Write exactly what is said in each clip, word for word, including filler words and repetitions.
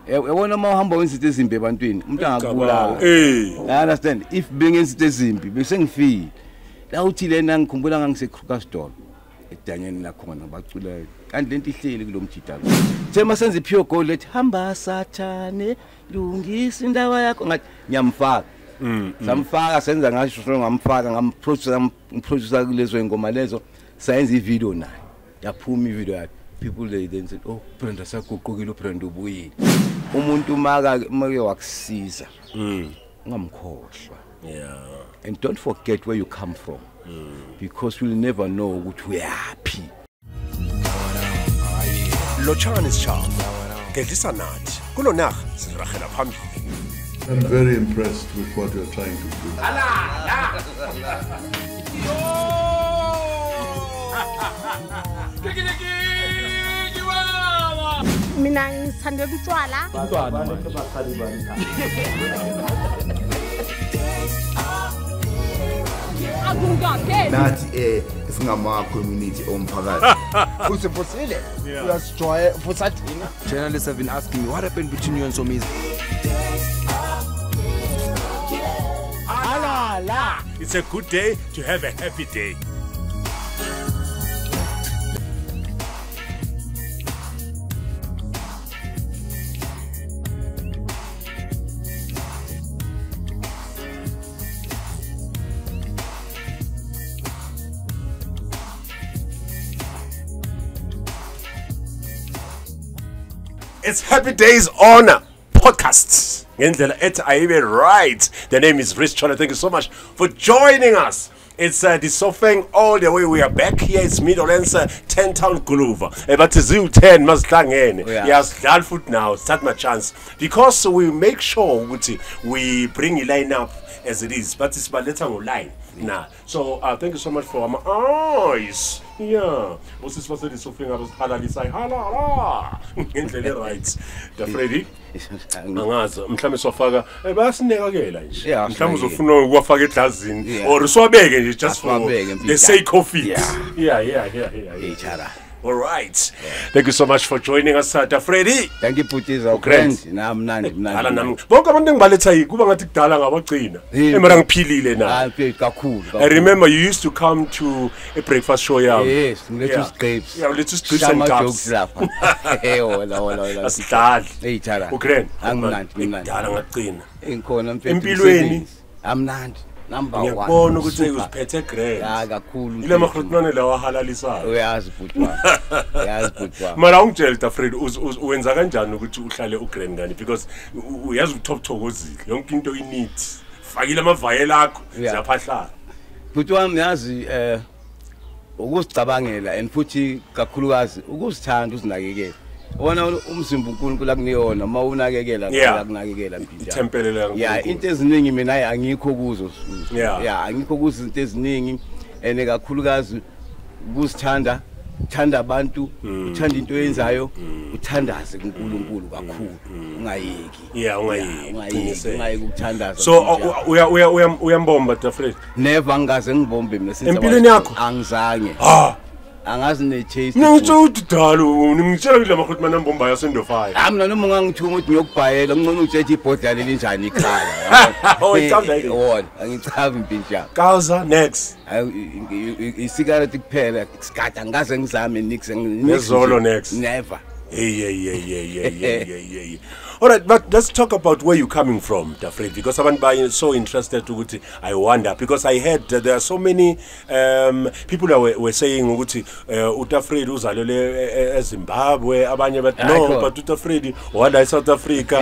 Yabona mawuhamba wenzithi ezimbi ebantwini umuntu angakubulala. Eh. I understand. If being insithi ezimbi bese ngifile. La uthi lena ngikhumbula ngangise Krugersdorp. Edanyeni la khona bacula kanti lento ihleli kulomjida lo. Thema senze pure gold lethi hamba sathane lungisa indawo yakho ngathi ngiyamfaka. Mm. Samfaka senza ngasho ngamfaka ngamproducer ngamproducer kulezo ingoma lezo sayenza ivideo naye. Yaphuma ivideo yakhe. People they then said, oh, Brenda saguqukile uBrenda ubuyile. Umuntu maka make wakusiza. Mm. Ngamkhohlwa. Yeah. And don't forget where you come from. Mm. Because we'll never know which we are happy. Lochani is charm. Gedisa nathi. Kulo naga siziragela phambili. I'm very impressed with what you're trying to do. Ala! Mina ngithanda utshwala. Nathi eh singama community omphakathi. Futhi phosile. Uyasijoya phosathina. Journalists have been asking me what happened between you and Somizi. Alala. It's a good day to have a happy day. It's Happy Dayz on podcasts. Ngendlela ethi ayibe right. The name is Rich Twala. Thank you so much for joining us. It's uh, the Sofeng all the way. We are back here. It's Midlands, uh, ten town Guluva. Uh, but it's ten Maslangene. Yes, done foot now. Start my chance because we make sure we bring a line up as it is. But it's by letter line. Nah. So uh, thank you so much for my eyes. Yeah. What's this? What's this? Something I was halalisa. Halala. Ngendlela right. The Freddie. Angazi mhlawumbe sofaka bayasinekakela nje mhlawumbe uzofuna ukwafaka eglazini or uswabeke nje just for the sake of it. Yeah, yeah, yeah, yeah. All right. Yeah. Thank you so much for joining us, Sir Freddie. Thank you, Putiza. Friend. Na mnandi mnandi. Ala nami. Bonke abantu engibaletha yi kuba ngathi kudala ngabagcina. Emara ngiphilile na. Ah, kakhulu. I remember you used to come to a breakfast show yami. Yes, let's grapes. Yeah, let's grapes and cups. Eh, wala wala wala. Asidlali. Hey, Chara. Ukren. Angimnandi mnandi. Kudala ngagcina. Inkhona mfethu. Empilweni. Amnandi. Number one. Ngiyabona ukuthi uziphethe grand. Ya kakhulu. Ile magrotmane lawa halalisayo. Uyazi butwa. Uyazi butwa. Mara ungitshela Fred uwenza kanjani ukuthi uhlale ugrand ngani because uyazi ukuthokozile. Yonke into init. Fakile amavayela akho ziyaphahlala. Butwa miyazi eh ukuzicabangela and futhi kakhulukazi ukuzithanda uzinakekela. Wona umzimba uNkulunkulu akuniyona mawunakekela ngakunakekela mpilo. Tempelele ngakuNkulunkulu. Yeah, into eziningi mina angikho kuzo. Yeah, angikho kuzo into eziningi ene kakhulukazi ukuzithanda, uthanda abantu, uthanda into oyenzayo, uthandaze kuNkulunkulu kakhulu. Ungayeki. Yeah, ungayeki. Ungayeki ukuthandaza. So uya uya uyambomba Fred. Never ngaze ngibombe mina since empilweni yakho angizange. Ah. Angazi ne taste. Ngitsho udalo ngitshela kule makhotmana mbomba yasendo five. Amna noma ngangithuma ukuthi ngiyokubhayela ngcono uthethe ibhodla lelinjani ekhaya. Oh icamba yini? Wona angichavi impintsha. Causa next. Isigarette kuphela isikade ngaze ngizame nix ngizolo next. Never. Hey yeah yeah yeah yeah yeah yeah yeah. All right, but let's talk about where you're coming from, Fred, because I'm so interested to I wonder because I heard that there are so many um, people that were, were saying Uta Fred uzalele Zimbabwe, abanye but no, but Uta Fred wala South Africa.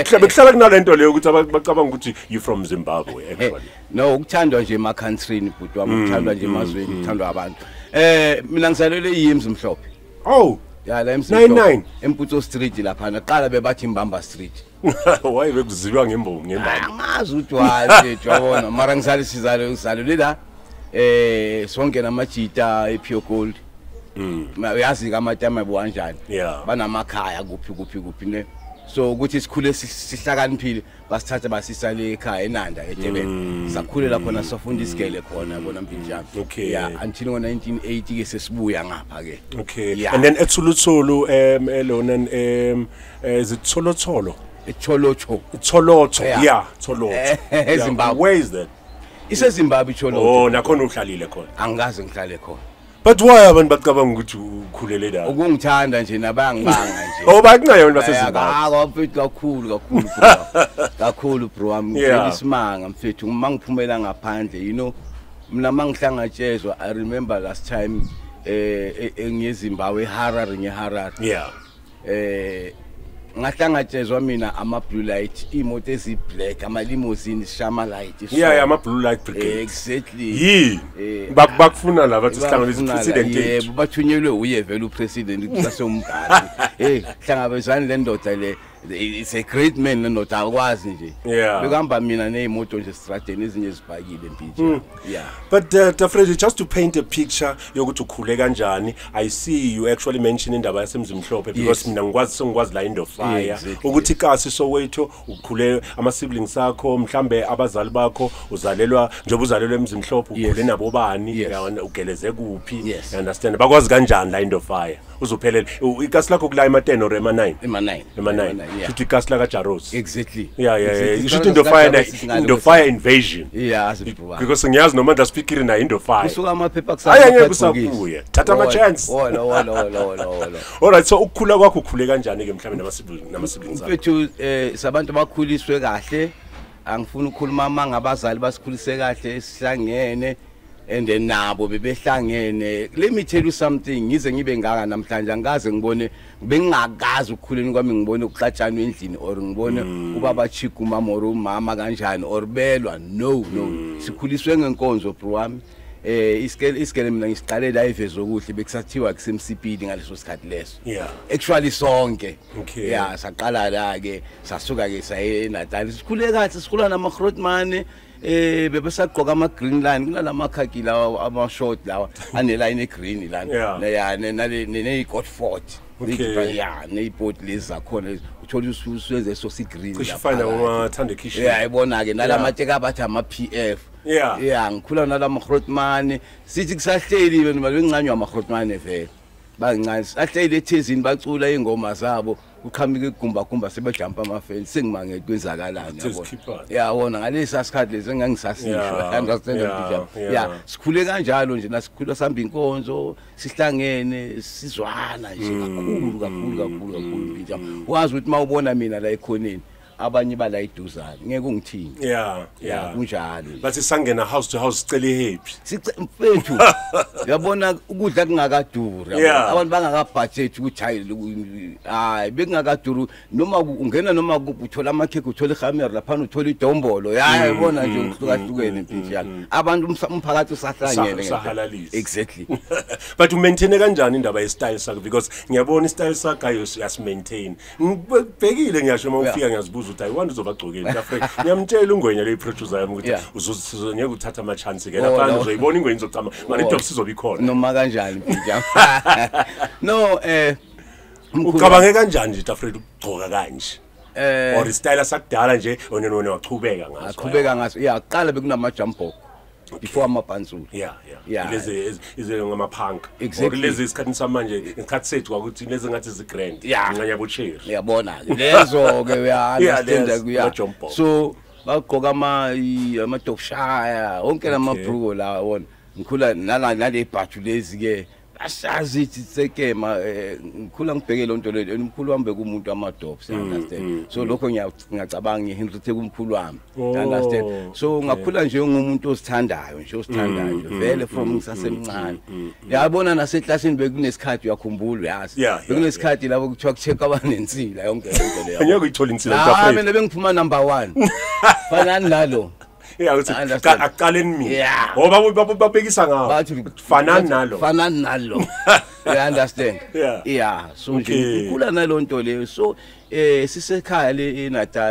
You from Zimbabwe actually. No, ukuthandwa nje ema country ni butwa, ukuthandwa nje emazweni, ukuthandwa abantu. Eh mina ngizalele eYims mhlophe. Oh. Yeah, la nine nine Emputso Street lapha naqala bebathi Mbamba Street. Why bekuzilwa ngembongo ngembamba? Angazi ukuthi wathi jabona mara ngisale sizalo ngisalo la eh sonke namajita ePure Gold. Mm. Uyazi kamatama kanjani? Yeah. Banamakhaya kuphi kuphi kuphi ne. so ukuthi sikhule sihlakaniphile basithatha basisa le ekhaya eNanda eDurban sakhulela khona safunda isigele khona yabona mpinjana okay yeah until ngo nineteen eighty ke sesibuya ngapha ke okay yeah. And then eThuluthulu um elona um ezitholotholo eTholocho Tholocho yeah, yeah Tholocho eZimbabwe where is that iseZimbabwe iTholocho oh nakhona uhlalile khona angazi ngihlale khona but why abantu bacabanga ukuthi ukhulele la ukungithanda nje nabangibanga nje oh bakunqayona baseZimbabwe akho mfethu kakhulu kakhulu kakhulu bro wami ngifela isimanga mfethu uma ngiphumela ngaphandle you know mina mangihlangatshezwa I remember last time eh ngeZimbabwe eHarare ngeHarare yeah eh ngahlangatshezwa mina ama blue light imoto ezi black ama limousine shama light yeah yeah ama blue light brigade exactly yi bakufuna la bathi sihlanganisa president yebo bathunyelwe uye vele upresident kusasombhali hey hlangabezana le ndoda le it's a great man le ndoda akwazi nje bekahamba mina neimoto nje strateni ezinye zibhakile mpinje yeah but uh, Freddie, just to paint a picture yokuthi ukhule kanjani I see you actually mention indaba yasemzimhlophe because mina ngikwazi sengikwazi la into of fire ukuthi kasi Soweto ukhule ama siblings sakho mhlambe abazali bakho uzalelwa njengoba uzalelwe emzimhlophe ukhule nabo bani yabona ugeleze kuphi you understand bakwazi kanjani la into of fire uzophelela ikasi lakho kula ema ten or ema nine ema nine ema nine futhi ikasi la kaJaros exactly yeah yeah yeah you should into fire into fire invasion yeah because ngiyazi noma nda speaker na into fire kusuka amaphepha kusasa ayeke kusakuya thatha ama chance wala wala wala wala alright so ukukhula kwakho ukhule kanjani ke mhlawumbe namasiblings namasiblings akho mfethu eh sabantu bakhuliswe kahle angifuni ukukhuluma ama ngabazali basikhulise kahle sihlangene and then nabo bebehlangene let me tell you something ngize ngibe ngaka namhlanje angaze ngibone bengingakazi ukukhuleni kwami ngibone ukuxatshana endlini or ngibone ubaba chika umama or umama kanjani or belwa no no sikhuliswe ngenkonzo bro wami eh isikele isikele mina ngisiqale la ivezo okuhle bekusathiwa kusemsipili ngaleso sikhathi leso yeah actually sonke okay yeah saqala la ke sasuka ke saye Natal sikhule kahle sikhula nama Grootman eh bebesaqoka ama green line kunalama khaki lawa ama short lawa ane line e green lana yeah nale ne Godford okay yeah ne port lezi zakhona uthola usuze so si green la kusifana umathanda kitchen yeah ibona ke nalama tsheka abathi ama P F yeah yeah ngikhula nalama Grootman sithi kusahleli wena babencanywa ama Grootman vele bangincane sahleli ethezini bacula ingoma zabo uqhamike igumba gumba sebejumpa ama fence sengimangeke kwenzakalani yabona yeah wona ngalesa sikhathi lezi engangisasisho understand yeah yeah sikhule kanjalo nje nasikhula sihamba inkonzo sihlangene sizwana nje kakhulu kakhulu kakhulu kakhulu mpinja wazi ukuthi mawubona mina la ekhoneni abanye bala iduzana ngeke ungithini yeah yeah kunjalo bathi sangena house to house sicele happy mfethu yabona ukudla kungakaduri abantu bangakabudget ukuthi hayi hayi bekungakaduri noma ungena noma uthola amakhekhe uthola ihammer lapha uthola idombolo yayibona nje ukuhlukahlukene mpinjana abantu umphakathi usahlangene exactly but u maintain kanjani indaba ye style sakho because ngiyabona i style sakho yas maintain ngibhekile ngiyasho uma ufika ngiyazibuza ukuthi ayiwani uzobagcokela Africa ngiyamtshela ungwenya le producer yami ukuthi uzozongeke uthatha ama chance ke lapha uzoyibona ingwenya izocama manje idop sizoba ikhona noma kanjani mpinjana no eh ucabange kanjani nje Africa ukugcoka kanje eh or style sakudala nje onenone wachubeka ngaso achubeka ngaso yeah aqala bekunama jumbo before amabhansulu yeah yeah lezi ize ngama punk or lezi isikhathi samanje isikhathi sethu ukuthi lezi ngathi zi grand nganya bocherry uyabona lezo ke uyaunderstand kuya so bagqoka ama ama Yorkshire wonke lamabhruko la wona ngikhula nala nale bhathu lezi ke asazi ithi sekema ngikhula ngibheke lonto le umkhulu wami bekumuntu amadops understand so lokho ngiyacabanga ngihenrithe kumkhulu wami understand so ngakhula nje ngumuntu osithandayo nje osithandayo vele from ngisasemncane yabona naseklasini bekunesikhathi uyakhumbula yazi bekunesikhathi lapho kuthiwa kucheck abanensila yonke into leyo angeke uyithola insila kaFred mina bengiphuma number one fanani nalo yeah uthi aqaleni mina ngoba babekisa ngawo fanani nalo fanani nalo you understand yeah yeah so nje ukhula nalonto leyo so eh sisekhaya le eNatal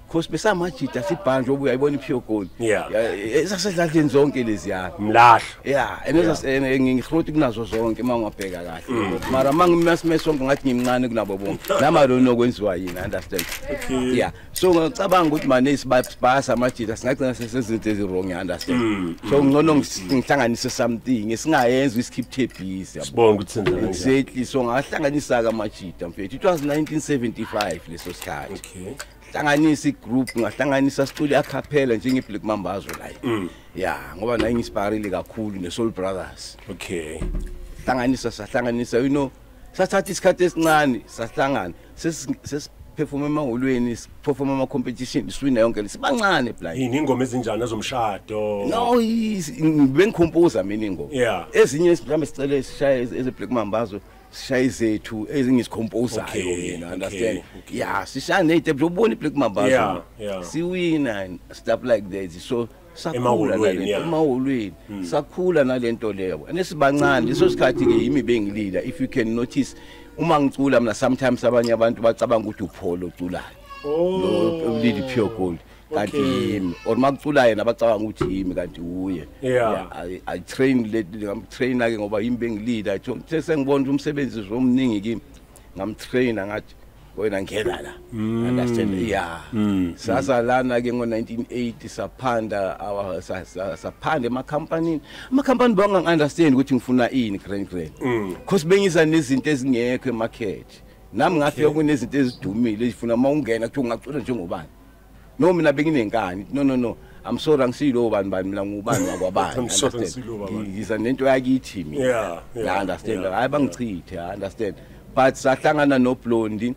because besamajita sibhanje obuya ayibona ipure gold Yeah. esasedlaleni zonke lezi yana Mlahla. yeah and ngihloti kunazo zonke mangabheka kahle mara mangimasime sonke ngathi ngimncane kunabo bonke nama lo nokwenziwa yini understand yeah so ngicabanga ukuthi manje isibasa amajita singagcina sesezinto ezirong understand so ngcono ngihlanganise something esingayenza iskip tape busy Sibonga ukuthi senze exactly so ngahlanganisa ka majita mfethu it was nineteen seventy-five leso sikhathi okay hlanganisa igroup ngahlanganisa studio acapella njenge Black Mambazo la yeah ngoba nayo ngispirile kakhulu ne Soul Brothers okay hlanganisa sahlanganisa you know sathatha isikhathi esincane sahlangana ses perform emaholweni perform ama competition iswina yonke lesibancane blind yini ingoma ezinjani ezomshado no bengicomposer mina ingoma yeah ezinye mhlawumbe sicele sishaye eze Black Mambazo sishaye zethu ezingisicompose ayo mina understand yeah sishaya nethe ubona iBlack Mambazo siwina and stuff like that so sakhula nalento emaholweni sakhula nalento leyo anesibancane leso sikhathi ke yimi bengilida if you can notice uma ngicula mina sometimes abanye abantu bacabanga ukuthi uPholo oculayo oh lead pure gold kanti yimi or makucula yena bacabanga ukuthi yimi kanti uye yeah I, I train le ngam-trainer ke ngoba yimi bengilida sengibona umsebenzi zomningi kimi ngam-trainer ngathi wena ngena la understand yeah sasa lana ke ngo nineteen eighty saphanda our saphanda ema company ama company bonga understand ukuthi ngifuna ini grand grand because bengiza nezinto ezingekho emarket nami ngafika kunezinto ezidumile ezifuna mawungena kuthi ungacula njengobani no mina benginenkani no no no I'm sorry angisilo bani bani mina ngubani wakwabani understand ngiza nento yakithi mina yeah yeah understand hayi bangichithe understand but sahlangana no Blondie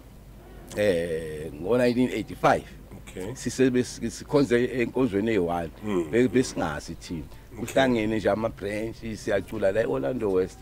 eh ngo nineteen eighty-five okay sisebe sikhonze enkonzweni eyi-one besingazi thina uhlangene nje ama branch siyacula la eOrlando West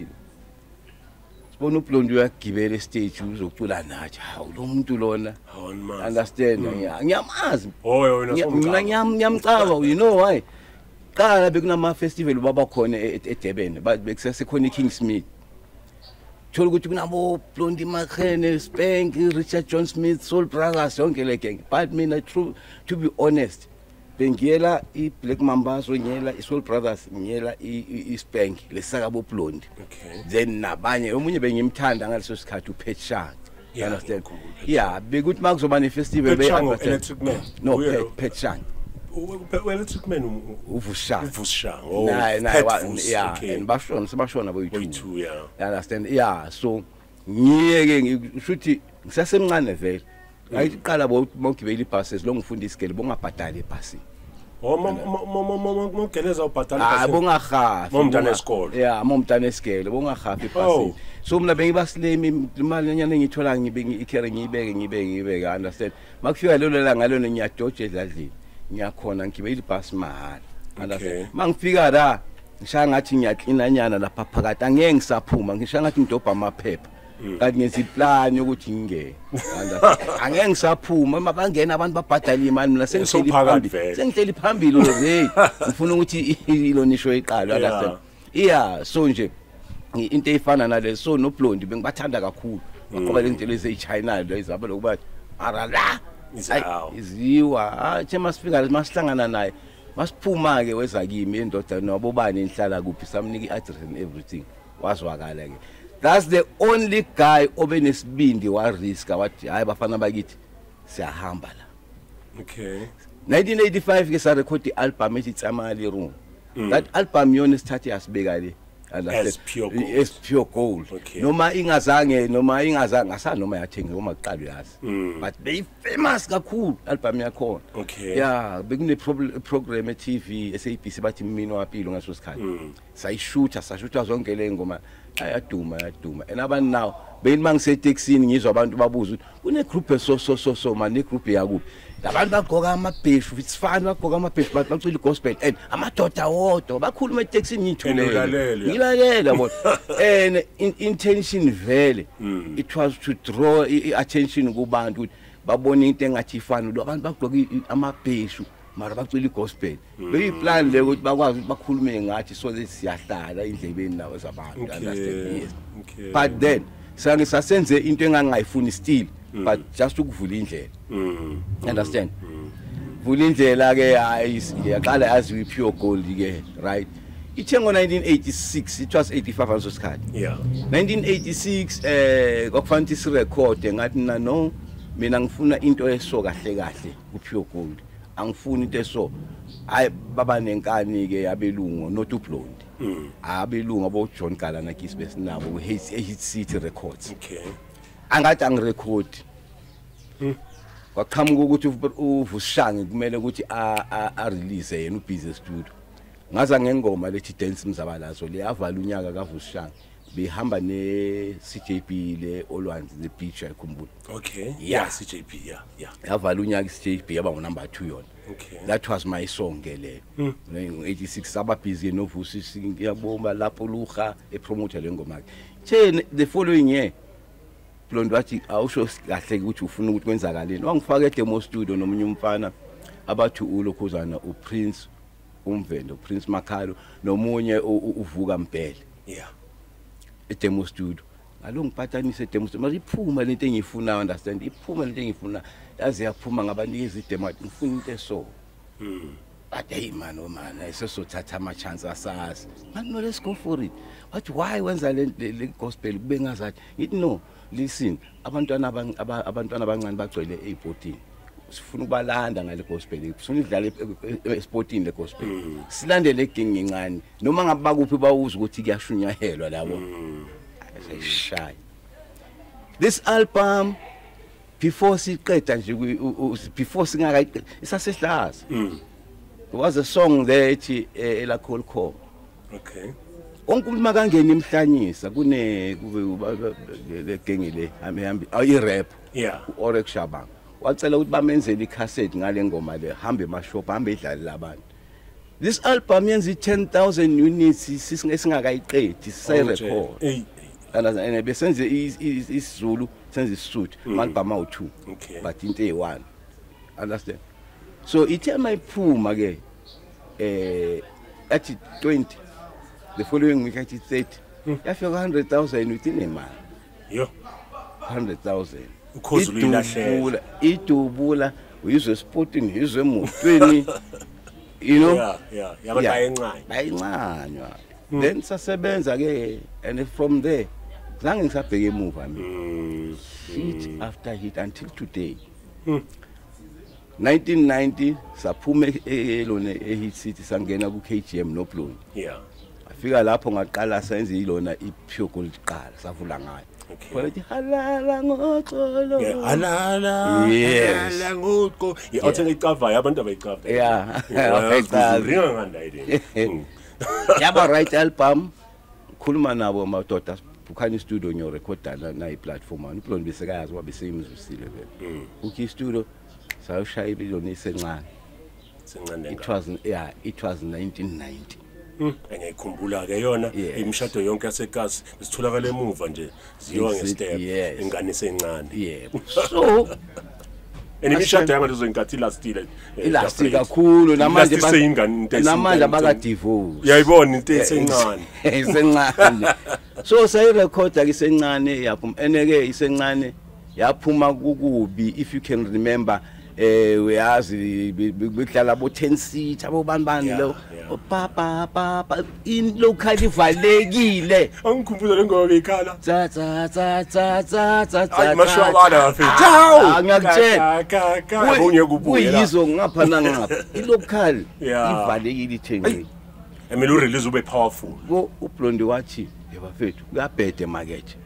sibona uBlondie uyagibela estage uzocula nathi hawu lo muntu lona understand ngiyamazi oh wena ngiyamcaba you know why qala bekunama festival baba khona eDurban but bekusesekhona iKingsmith thola ukuthi kunabo Blondie Makhene Spank Richard John Smith Soul Brothers yonke le gang but mina true to be honest bengiyela iBlack Mambazo ngiyela iSoul Brothers ngiyela iSpank lesaka bo Blondie okay then nabanye omunye bengimthanda ngaleso sikhathi uPetshang you understand yeah bekuthi makuzoba ne festival be Electric Man no Petshang well it's man uvusha uvusha oh yeah and bashona sebashona boyithu yeah you understand yeah so ngiyeke ngishuthi ngisasemncane vele ayiqala bogibela ibhasi lo ngifunda isikele bongabhadali ibhasi oh mama mongeleza ubhadala ibhasi ah bongahafi momntana esikole yeah momntana esikele bongahafi ibhasi so mina bengibaslemi imali nyane engithola ngibe ikhere ngiyibeke ngibeke ngibeke understand makufika lelo la ngalona ngiyadoje edladlini ngiyakhona ngibele ibhasi mahala understand mangifika la ngishaya ngathi ngiyaklina nyana lapha phakathi angeke ngisaphuma ngishaya ngathi ngidobha amaphepha kanti ngenza iplan ukuthi ngingene angeke ngisaphuma mabangena abantu babhadala imali mina sengihleli phambili sengihleli phambili hey ngifuna ukuthi ilonisho iqalo understand yeah so nje into efana naleso so no Blondie bengibathanda kakhulu ngoba le ntelo eziChina lo izaba lokuba arala iziwa ah nje masifika masihlangana naye masiphuma ke weza kimi endoda nabobani enhlala kuphi samnika iaddress and everything wazwakala ke that's the only guy obenesibindi wa risk wathi hayi bafana bakithi siyahamba la okay nineteen eighty-five ke sa record album ethi Tsamali Room that album yona sithathe yasibeka le as pure gold as pure gold noma ingazange noma ingazange asanoma yathenga uma kuqala yazi but they famous kakhulu album yakho okay yeah bekune program e-T V S A B C bathi mina waphilo ngaso sikhathi sayishootha sashutha zonke le ngoma ayaduma ayaduma and abantu now beni mangisetaxini ngizwa abantu babuza ukuthi kune group so so so so manje group yakuphi labantu bagqoka amabheshu it's fine bagqoka amabheshu but bacula igospel and amadoda wodwa bakhuluma etaxini ngithulele ngilalela bona and intention vele it was to draw attention kubantu ukuthi babone into engathi ifana lo abantu bagqoka amabheshu mara bacula igospel beyiplan le ukuthi bakwazi ukuthi bakhulume ngathi so siyahlala indlebeni nawo zabantu understand yes but then sange sasenze into engangayifuni still but just ukuvula indlela understand Vulindlela ke yaqala yazi pure gold ke, right? Ithengo nineteen eighty-six, it was eighty-five also skhathi. Yeah. nineteen eighty-six eh kwakufanele isi record ngathi na no mina ngifuna into eso kahle kahle ku pure gold. Angifuni into eso. Hayi baba nenkani ke yabelungu not ublonde. Mm. Abelungu abo John Gala na Kiss besinabo ku Hit City Records. Okay. Angathi angirecord. Mm. Kwaqhamuka ukuthi uvushange kumele ukuthi a a release yena ubusy studio. Ngaza ngengoma lethi Dance Mzabalazo le avala unyaka kavushange. Behamba ne C J P le Olwanzi the beach ayikhumbula. Okay. Yeah, yeah C J P yeah yeah. Yavala unyaka C J P yaba ngo number two yona. Okay. That was my song ke le. Mm. eighty-six saba busy no Vusi ngiyabomba lapho luha e promoter le ngoma. Che the following year Blonde wathi awusho kahle ukuthi ufuna ukuthi kwenzakaleni. Wangifaka demo studio nomunye umfana abathu ulokhuzana uPrince umvendo Prince Makhalo nomunye uvuka Mpele. Yeah. E demo studio. Alo ngiphathanise demo studio. Mayiphuma lento engifuna understand. Iphuma lento engifuna yazi yaphuma ngabanikeza idemo ngifuna into eso. Mm. But hey man oh man ayisesothatha ama chance asasi. Man no let's go for it. But why wenza le gospel kube ngazathi ngithi no listen abantwana abantwana abancane bagcwele e14. Sifuna ukubalanda ngale gospel. Sifuna idlala esportini le gospel. Silandele egingi incane noma ngabe bakuphi bawuza ukuthi kuyashunyahelwa labo. Shy. This album before siqeda nje before singaka isasehlaza. There was a song there ethi ela call call. Okay. Wonke umuntu makangena imhlanyisa kune le genge le hambi ayi rap. Yeah. Orek Shabang. Wacela ukuthi bamenzele icassette ngale ngoma le hambe emashop hambe edlala labantu. This album yenza ten thousand units sisingakayiqedi say record. Hey. And besenze isiZulu senze isisuthi malibhama u two. Okay. But into e one. Understand? So ithe mayiphuma ke eh at twenty the following week at thirty yafika one hundred thousand within a month. Yo. one hundred thousand. Ukhozula ilahle. Idubula uyizwe sporting uyizwe emotweni. You know? Yeah, yeah. Yabantu bayencane. Bayencanywa. Then sasebenza ke and from there zange ngisabheke emuva mina. Hit after hit until today. nineteen ninety saphume elona eHit City sangena ku K G M no Blonde. Yeah. Afika lapho ngaqala senze ilona iPure Gold qala savula ngayo. Kwathi halala ngoxolo. Yeah, halala. Yes. Halala ngoxolo. Iawuthela icover yabantu abayicover. Yeah. Ringa nganda idini. Yaba right album khuluma nabo madoda bukhani studio nyo recordana na i-platform ani Blonde besekayazi wabe seyimzusile vele. Ukhi studio sawushaya ibiloni esencane. Sencane. It was yeah, it was nineteen ninety. Mm, engiyikhumbula ke yona imishado yonke yaseKasi besitholakala emuva nje ziyowa ngestep ingane sencane. Yebo. So enimishado yanga lezo inkathi lastile. Ilasti kakhulu namanje namanje abaka divorce. Uyayibona into esencane. Isencane. So sayi recorder isencane yaphuma eneke isencane yaphuma kukubi if you can remember eh uyazi behlala bo ten seat abo banibani lo papa papa in local ivalekile angikhumbula lengoba ikhala za za za za za za ay mashallah afethu ciao ngiyakutshela ka ka kunye kubuye la kuyizo ngapha nangapha ilocal ivalekile ithenge emele u release ube powerful go uBlonde wathi yebafethu kuyabhede market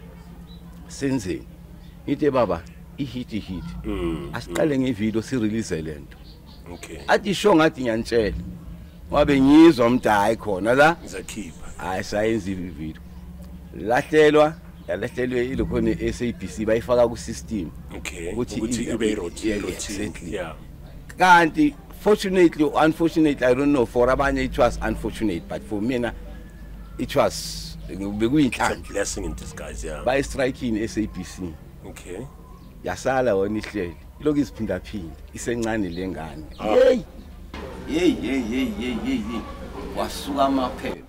senze ite baba ihit hit asiqale ngevideo si release lento. Okay. Athi show ngathi ngiyantshela wabe ngizwa umntu hayi khona la ngizakhipha hayi sayenza ivideo lahlelwa yalahlelwe ilokhona S A B C bayifaka ku system. Okay. Ukuthi ibe routine. Yeah. Kanti fortunately or unfortunately I don't know for abanye it was unfortunate but for me na it was bekuyinhlanhla blessing in disguise. Yeah. By striking S A B C. Okay. Yasala wona ihleli lokho isiphinda phinda isencane lengane hey hey hey hey hey hey wasuka amaphepha.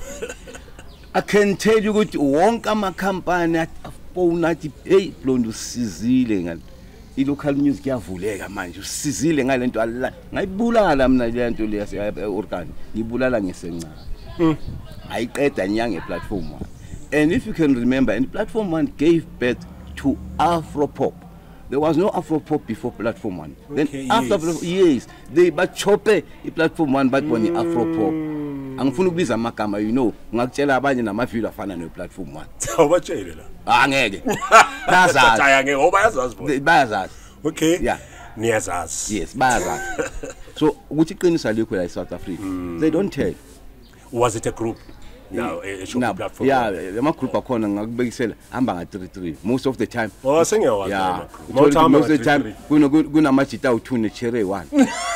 I can tell you ukuthi wonke ama company afona athi hey Blonde usizile ngathi i-local music yavuleka manje usizile ngalento ala ngayibulala mina lento le yase Orkan ngibulala ngisencane ayiqeda nyanga e-platform one. And if you can remember, and platform one gave birth to Afro-pop. There was no Afro-pop before platform one. Okay, then after yes. yes, they but chope platform one but when mm. Afro-pop. Angifuna ukubiza amagama you know, ngakutshela abanye namavilo afana no platform one. Awubatshele la. Ah ngeke. Bayazazi. Hayi ngeke obayazazi bona. Bayazazi. Okay. Yeah. Niyazazi. Yes, bayazazi. So ukuthi iqinisa likho la eSouth Africa. Mm. They don't tell. Was it a group? Now, a show now, platform. Yeah, the group akhona ngakubekisela hamba nga three three most of the time. Oh, sengiyawazi. Yeah. Most of the time kuno kunamajita awu-two ne-cherry one.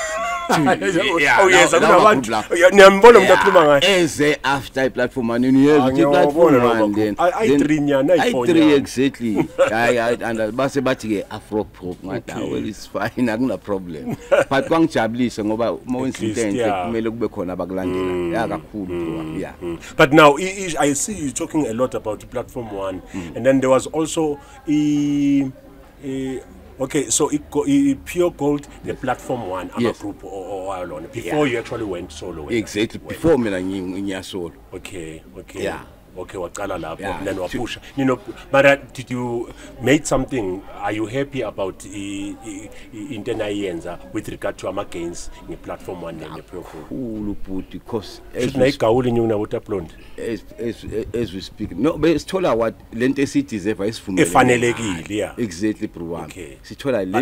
Yeah, oh yes, akunabantu. Niyambona umuntu akhuluma ngayo. Eze after i-platform one yes, i-platform one then. I three nyana I three exactly. I and base bathi ke Afro-pop ngathi well it's fine akuna problem. But kwangijabulisa ngoba uma wenza into enhle kumele kube khona abakulandela. Ya kakhulu yeah. But now I see you talking a lot about platform one and then there was also e okay, so it, it pure gold the platform one I'm yes. a group or, or alone before yeah. you actually went solo. Exactly when? Before me ngiya solo. Okay, okay. Yeah. Okay, waqala lapho and then wapusha. You know, but uh, did you make something? Are you happy about into nayenza with regard to ama gains in platform one and the pure gold? Cool, but because as we speak, as, as, as we speak, no, but it's told what lente cities ever is for me. Yeah. Exactly, bro. Okay. She told lente.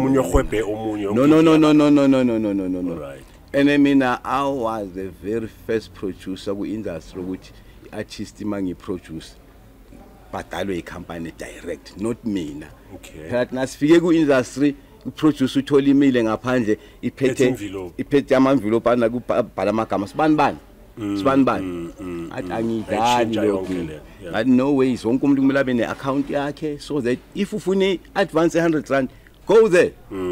No, no, no, no, no, no, no, no, no, no, no, no. Right. And I mean, I was the very first producer in industry which artist mangi produce badalwe company direct not mina. Okay. Phakathi nasifike ku industry uproduce uthola imile ngaphandle iphethe iphethe ama-envelope ana kubhala amagama sibani bani sibani bani athi angidlali lokho but no ways wonke umuntu kumele abe ne-account yakhe so that if ufuna advance one hundred rand go there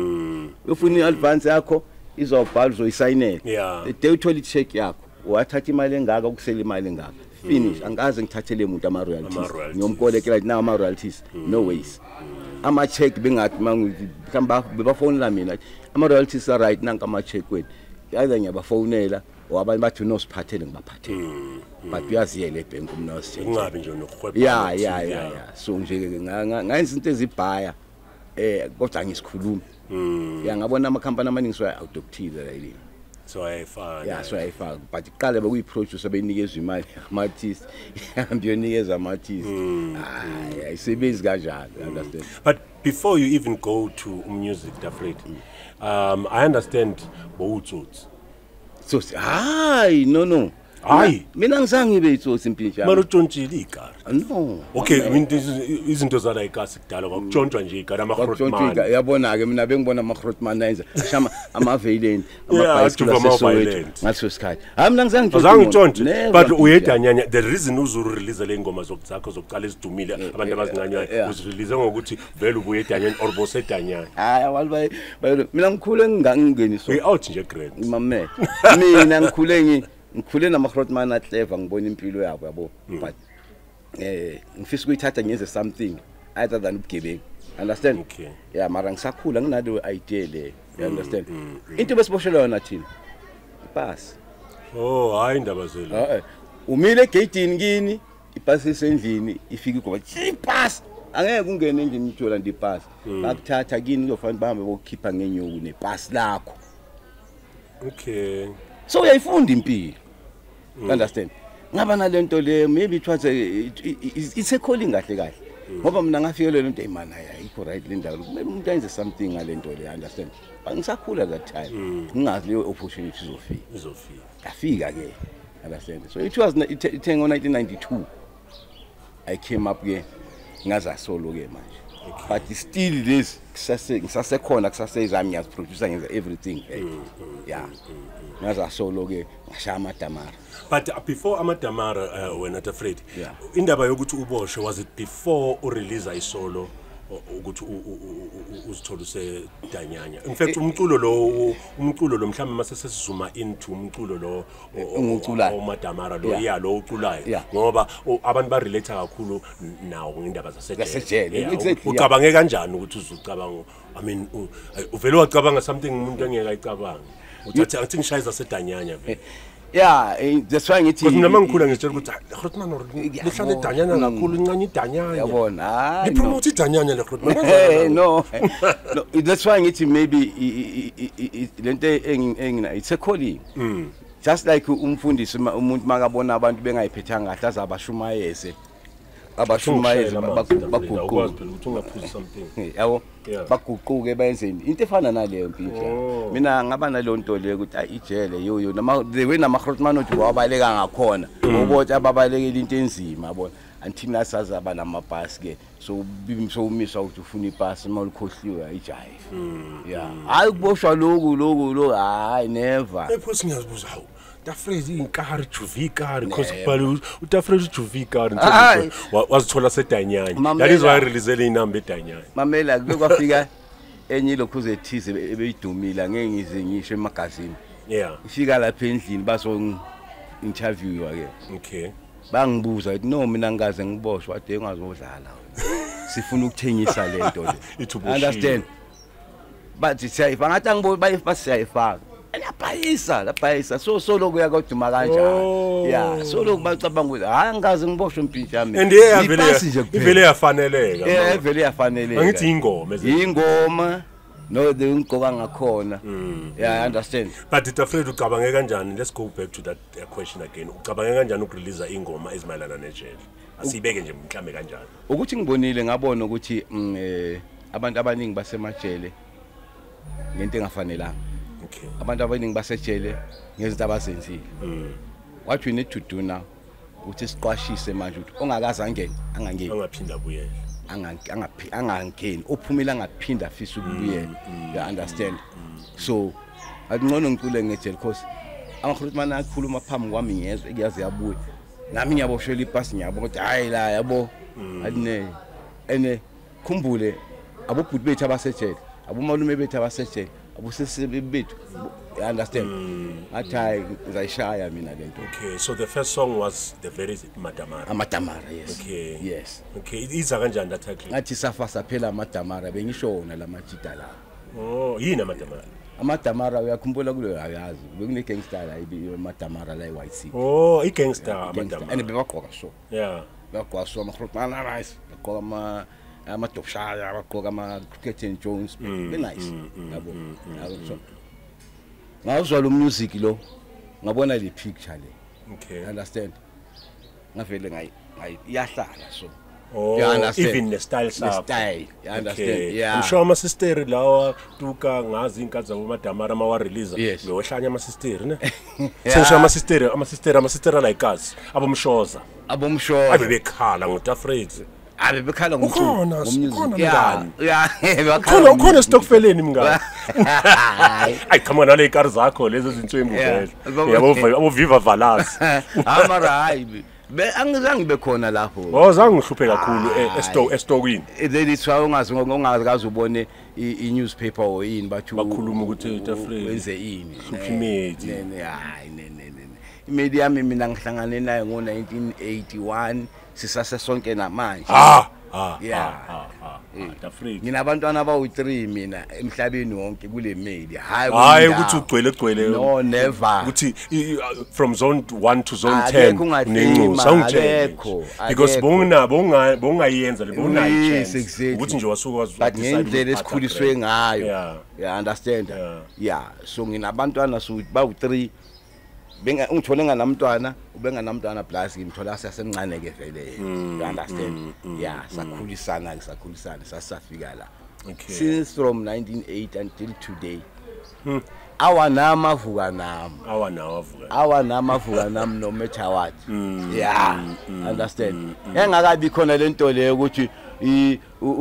ufuna i-advance yakho izobhala uzoyisayinela the day uthola i-check yakho wathatha imali engaka ukusela imali engaka finish angaze ngithathele umuntu ama royalties ngiyomkolekela nawo ama royalties no ways ama check bengathi mhlamba bebafonela mina ama royalties are right nanka ama check wethu either ngiyabafonela wabanye bathi no siphathele ngibaphathele but uyaziyela ebank umna usithe ungabi nje nokuhweba yeah yeah yeah so nje ngayenza izinto ezibhaya eh kodwa ngisikhuluma yeah ngabona ama company amaningi so adoptile like so I found yeah so I found but iqale bekuyi producer benikezwe imali ama-artist ambiyonikeza ama-artist hayi ayisebenzi kanjalo understand. But before you even go to music Fred, um I understand bowutsotsi so hayi no no hayi mina ngizange ibe itsotsi impintsha mara utshontshile igara no okay izinto zala ikasi kudala kwakutshontshwa nje igara ama-Grootman yabona ke mina bengibona ama-Grootman enza shama ama-violent ama-bicycle ngaso sikhathi hayi mina ngizange ngitshontshe but uyedanyanya the reason uzurelease le ngoma zokuzakho zokuqala ezidumile abantu abazinqanywayo uzirelease ngokuthi vele ubuyedanyanya or bosedanyanya hayi awali mina ngikhule ngingangeni so we out nje grand mama mina ngikhule ngi ngikhule nama-Grootman atleva ngibona impilo yabo yabo but eh ngifisa ukuyithatha ngenze something other than ubugebengu understand okay yeah mara ngisakhula nginalo idea le you understand into besiboshelwa yona thina ipass oh hayi indaba zelo eh umile egate kini ipass esendlini ifika ngoba ipass angeke ungene endlini uthola ndipass bakuthatha kini uzofana bahambe bokukhipha ngenyuku nepass lakho okay so uyayifunda impilo understand ngaba nalento le maybe it was a it's a calling kahle kahle ngoba mina ngafikele lento imana ayikho right le ndawo kumele umuntu enze something ngalento le understand ngisakhula that time ngingazi le opportunity izofika izofika afika ke understand so it was it in nineteen ninety-two I came up ke ngaza solo ke manje but still this kusase ngisasekhona kusasezami ngiyaziproducer ngenza everything yeah ngaza solo ke ngashaya amadamara. But uh, before amadamara uh, when at Fred indaba yokuthi uboshwe was it before u release isolo ukuthi uzithola usedanyanya. In fact umculo lo umculo lo mhlawumbe mase sesizuma into umculo lo ungiculayo omadamara lo yeah lo uculayo ngoba abantu ba relate kakhulu nawo ngendaba zasejele. Ucabange kanjani ukuthi uzucabanga I mean uvela wacabanga something umuntu engeke ayicabanga uthatha athi ngishaya zasedanyanya vele. Yeah, that's why ngithi mina mangikhula ngitshela ukuthi Grootman lihlala edanyanya kakhulu incane idanyanya yabona hayi ni promote idanyanya le Grootman no no that's why ngithi maybe lento engina it's a calling just like umfundisi umuntu makabona abantu bengayiphethanga kahle azabashumayeze abashumayeze baguquka ukuthi ungaphuzi something yabo baguquke benzeni into efana naleyo mpilo mina ngaba naleyo nto leyo ukuthi ayijele yo yo nama the way nama Grootman uthi wabaleka ngakhona ukuthi ababalekela into enzima yabona until nasaza aba namabhasi ke so so umisa ukuthi ufuna ibhasi malikhohliwe ayijayi yeah hayi kuboshwa lokhu lokhu lo hayi never ephosi ngiyazibuza hawo Freddie inkari juvikari because bali uta Freddie juvikari wazithola sedanyanya that is why release inamba edanyanya mamela kube kwafika enye lokhuze ethize ebeyidumila ngeke ngize ngisho emagazini yeah ifika lapha endlini baso interview ake okay bangibuza ukuthi no mina ngikaze ngiboshwa ade ngazodlala sifuna ukuthengisa lento le understand but siyayifa ngathi angibo bayifasiyayifaka lapayisa lapayisa so solo kuya koduma kanjani yeah solo kubacabanga ukuthi hayi ngaze ngiboshwe impintshi yami ivele yafaneleka eh ivele yafaneleka angithi ingoma ingoma no the ungoka ngakhona yeah I understand but it afraid ucabange kanjani let's go back to that uh, question again ucabange kanjani ukurelease ingoma ezimayelana nejele asibeke nje mhlambe kanjani ukuthi ngibonile ngabona ukuthi abantu abaningi basemajele ngento engafanelanga okay abantu abaningi basejele ngezinto abazenzile what we need to do now uthi siqwashise manje ukuthi ongakaze angene angangeni angaphinda buyela angaphi angangeni ophumela angaphinda afisa ukubuyela you understand so akungcono ngicule ngejele because amaGrootman akhuluma phambi kwami ngezwe kuyazi yabuya nami ngiyaboshela ipasi ngiyabona ukuthi hayi la yabo adine ene khumbule abobhuti bethu abasejele abomalume bethu abasejele abusesebe bethu you understand athi hayi ngizayishaya mina lento okay so the first song was the very Madamara Amadamara yes okay yes okay iza kanjani that title ngathi safa saphela Amadamara bengishona lamajita la oh yini Amadamara Amadamara uyakhumbula kulo ayazi bekune gangster la ibi Amadamara la i-Y C oh i gangster Amadamara and bebaqoka so yeah baqoka so amaGrootman nice baqoka ama amadopshaya baqoka ama Cricket and Jones be nice yabo yabo ngawuzwa lo music lo ngabona le picture le okay understand ngavele ngayi iyahlala so oh you understand even the style the style you understand okay. Yeah I'm sure ama sister lawa tuka ngazi inkaza ngoMadamara mawa release lohlanya ama sister ne sesho ama sister ama sister ama sister like us abomshoza abomshoza abe bekhala ngotafreds abe bekhala ngomculo ngommusic yeah yeah ukhona ukhona stockfeleni mngani ay come on ale car zakho lezo zintswembu vele yabo abo viva valas amara hayi be angizange bekhona lapho oh zange ngihluphe kakhulu esto estokini elithwa ungazi ongazi ubone i-newspaper or yini bathu bakhuluma ukuthi tafreds wenze ini supplement ne hayi ne ne ne imedia yami mina ngihlangane nayo ngo nineteen eighty-one sisase sonke namanje ah ah yeah ah tafreds nginabantwana abawu three mina emhlabeni wonke kule media hayi hayi ukuthi ugcwele gcwele no never ukuthi from zone one to zone ten nencusa ungitshele because bongina bonga bongayenza lebona ichance ukuthi nje wasuka wazwa but ngendlela esikhuliswe ngayo yeah understand yeah so nginabantwana so bawu three benga ungithole nganamntwana ubenga namntwana plus ngimthola sasemncane ke vele you understand yeah sakhulisana sakhulisana sasafika la since from nineteen eighty until today awanama avuka nami awana avuka awanama avuka nami no matter what yeah understand engakabi khona lento leyo ukuthi i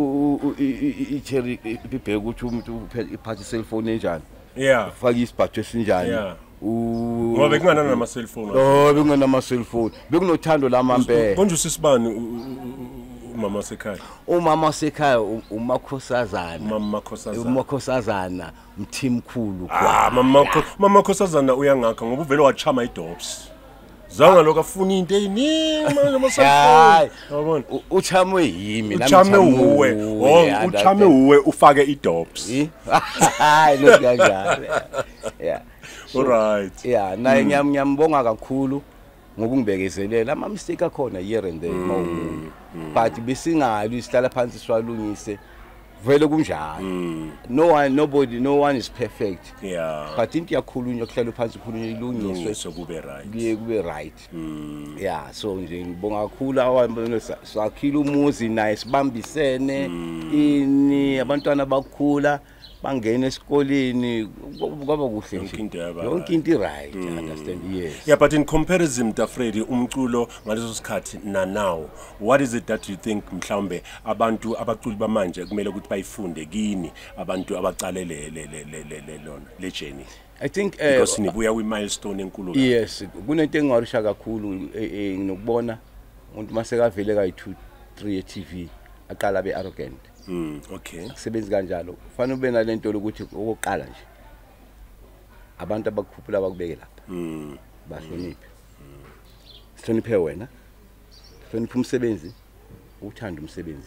i cherry ibheke ukuthi umuntu iphathe cellphone enjani yeah faka isiphatho esinjani yeah ngoba bekungana nama cellphone oh bekungana nama cellphone bekunothando lamampela konje usisibani umama wasekhaya umama wasekhaya umakhosazana mama makhosazana umakhosazana mthimkhulu ah mama mama makhosazana uyangakha ngoba uvela wachama idobs zanga lokho afuna into eyiningi manje masayi yabona uchame yimi nami uchame uwe oh uchame uwe ufake idobs hayi lo kanjalo yeah all right yeah naye ngiyambonga kakhulu ngokungibekezelela ama mistake akhona here and there mawumuntu but besingali sihlala phansi swalungise vele kunjalo no one nobody no one is perfect yeah but into yakhulunywa kuhlala phansi khulunywa ilungiswe so kube right kuye kube right yeah so nje ngibonga kakhulu awambona sakhila umuzi naye sibambisene ini abantwana bakhula bangena esikoleni kwaba kuhle nje yonke into right understand yes yeah but in comparison to Freddie umculo ngaleso sikhathi na now what is it that you think mhlawumbe abantu abaculi bamanje kumele ukuthi bayifunde kini abantu abacalele le le lona le journey I think uh, because nibuya kwi milestone enkulu yes kunento engarisha kakhulu nginokubona umuntu masekavele ka two three T V aqala be arrogant Mm okay kusebenza kanjalo kufanele ube nalento lokuthi okoqala nje abantu abakukhuphula bakubeke lapha mm bahloniphe sihloniphe wena sihloniphe umsebenzi uthanda umsebenzi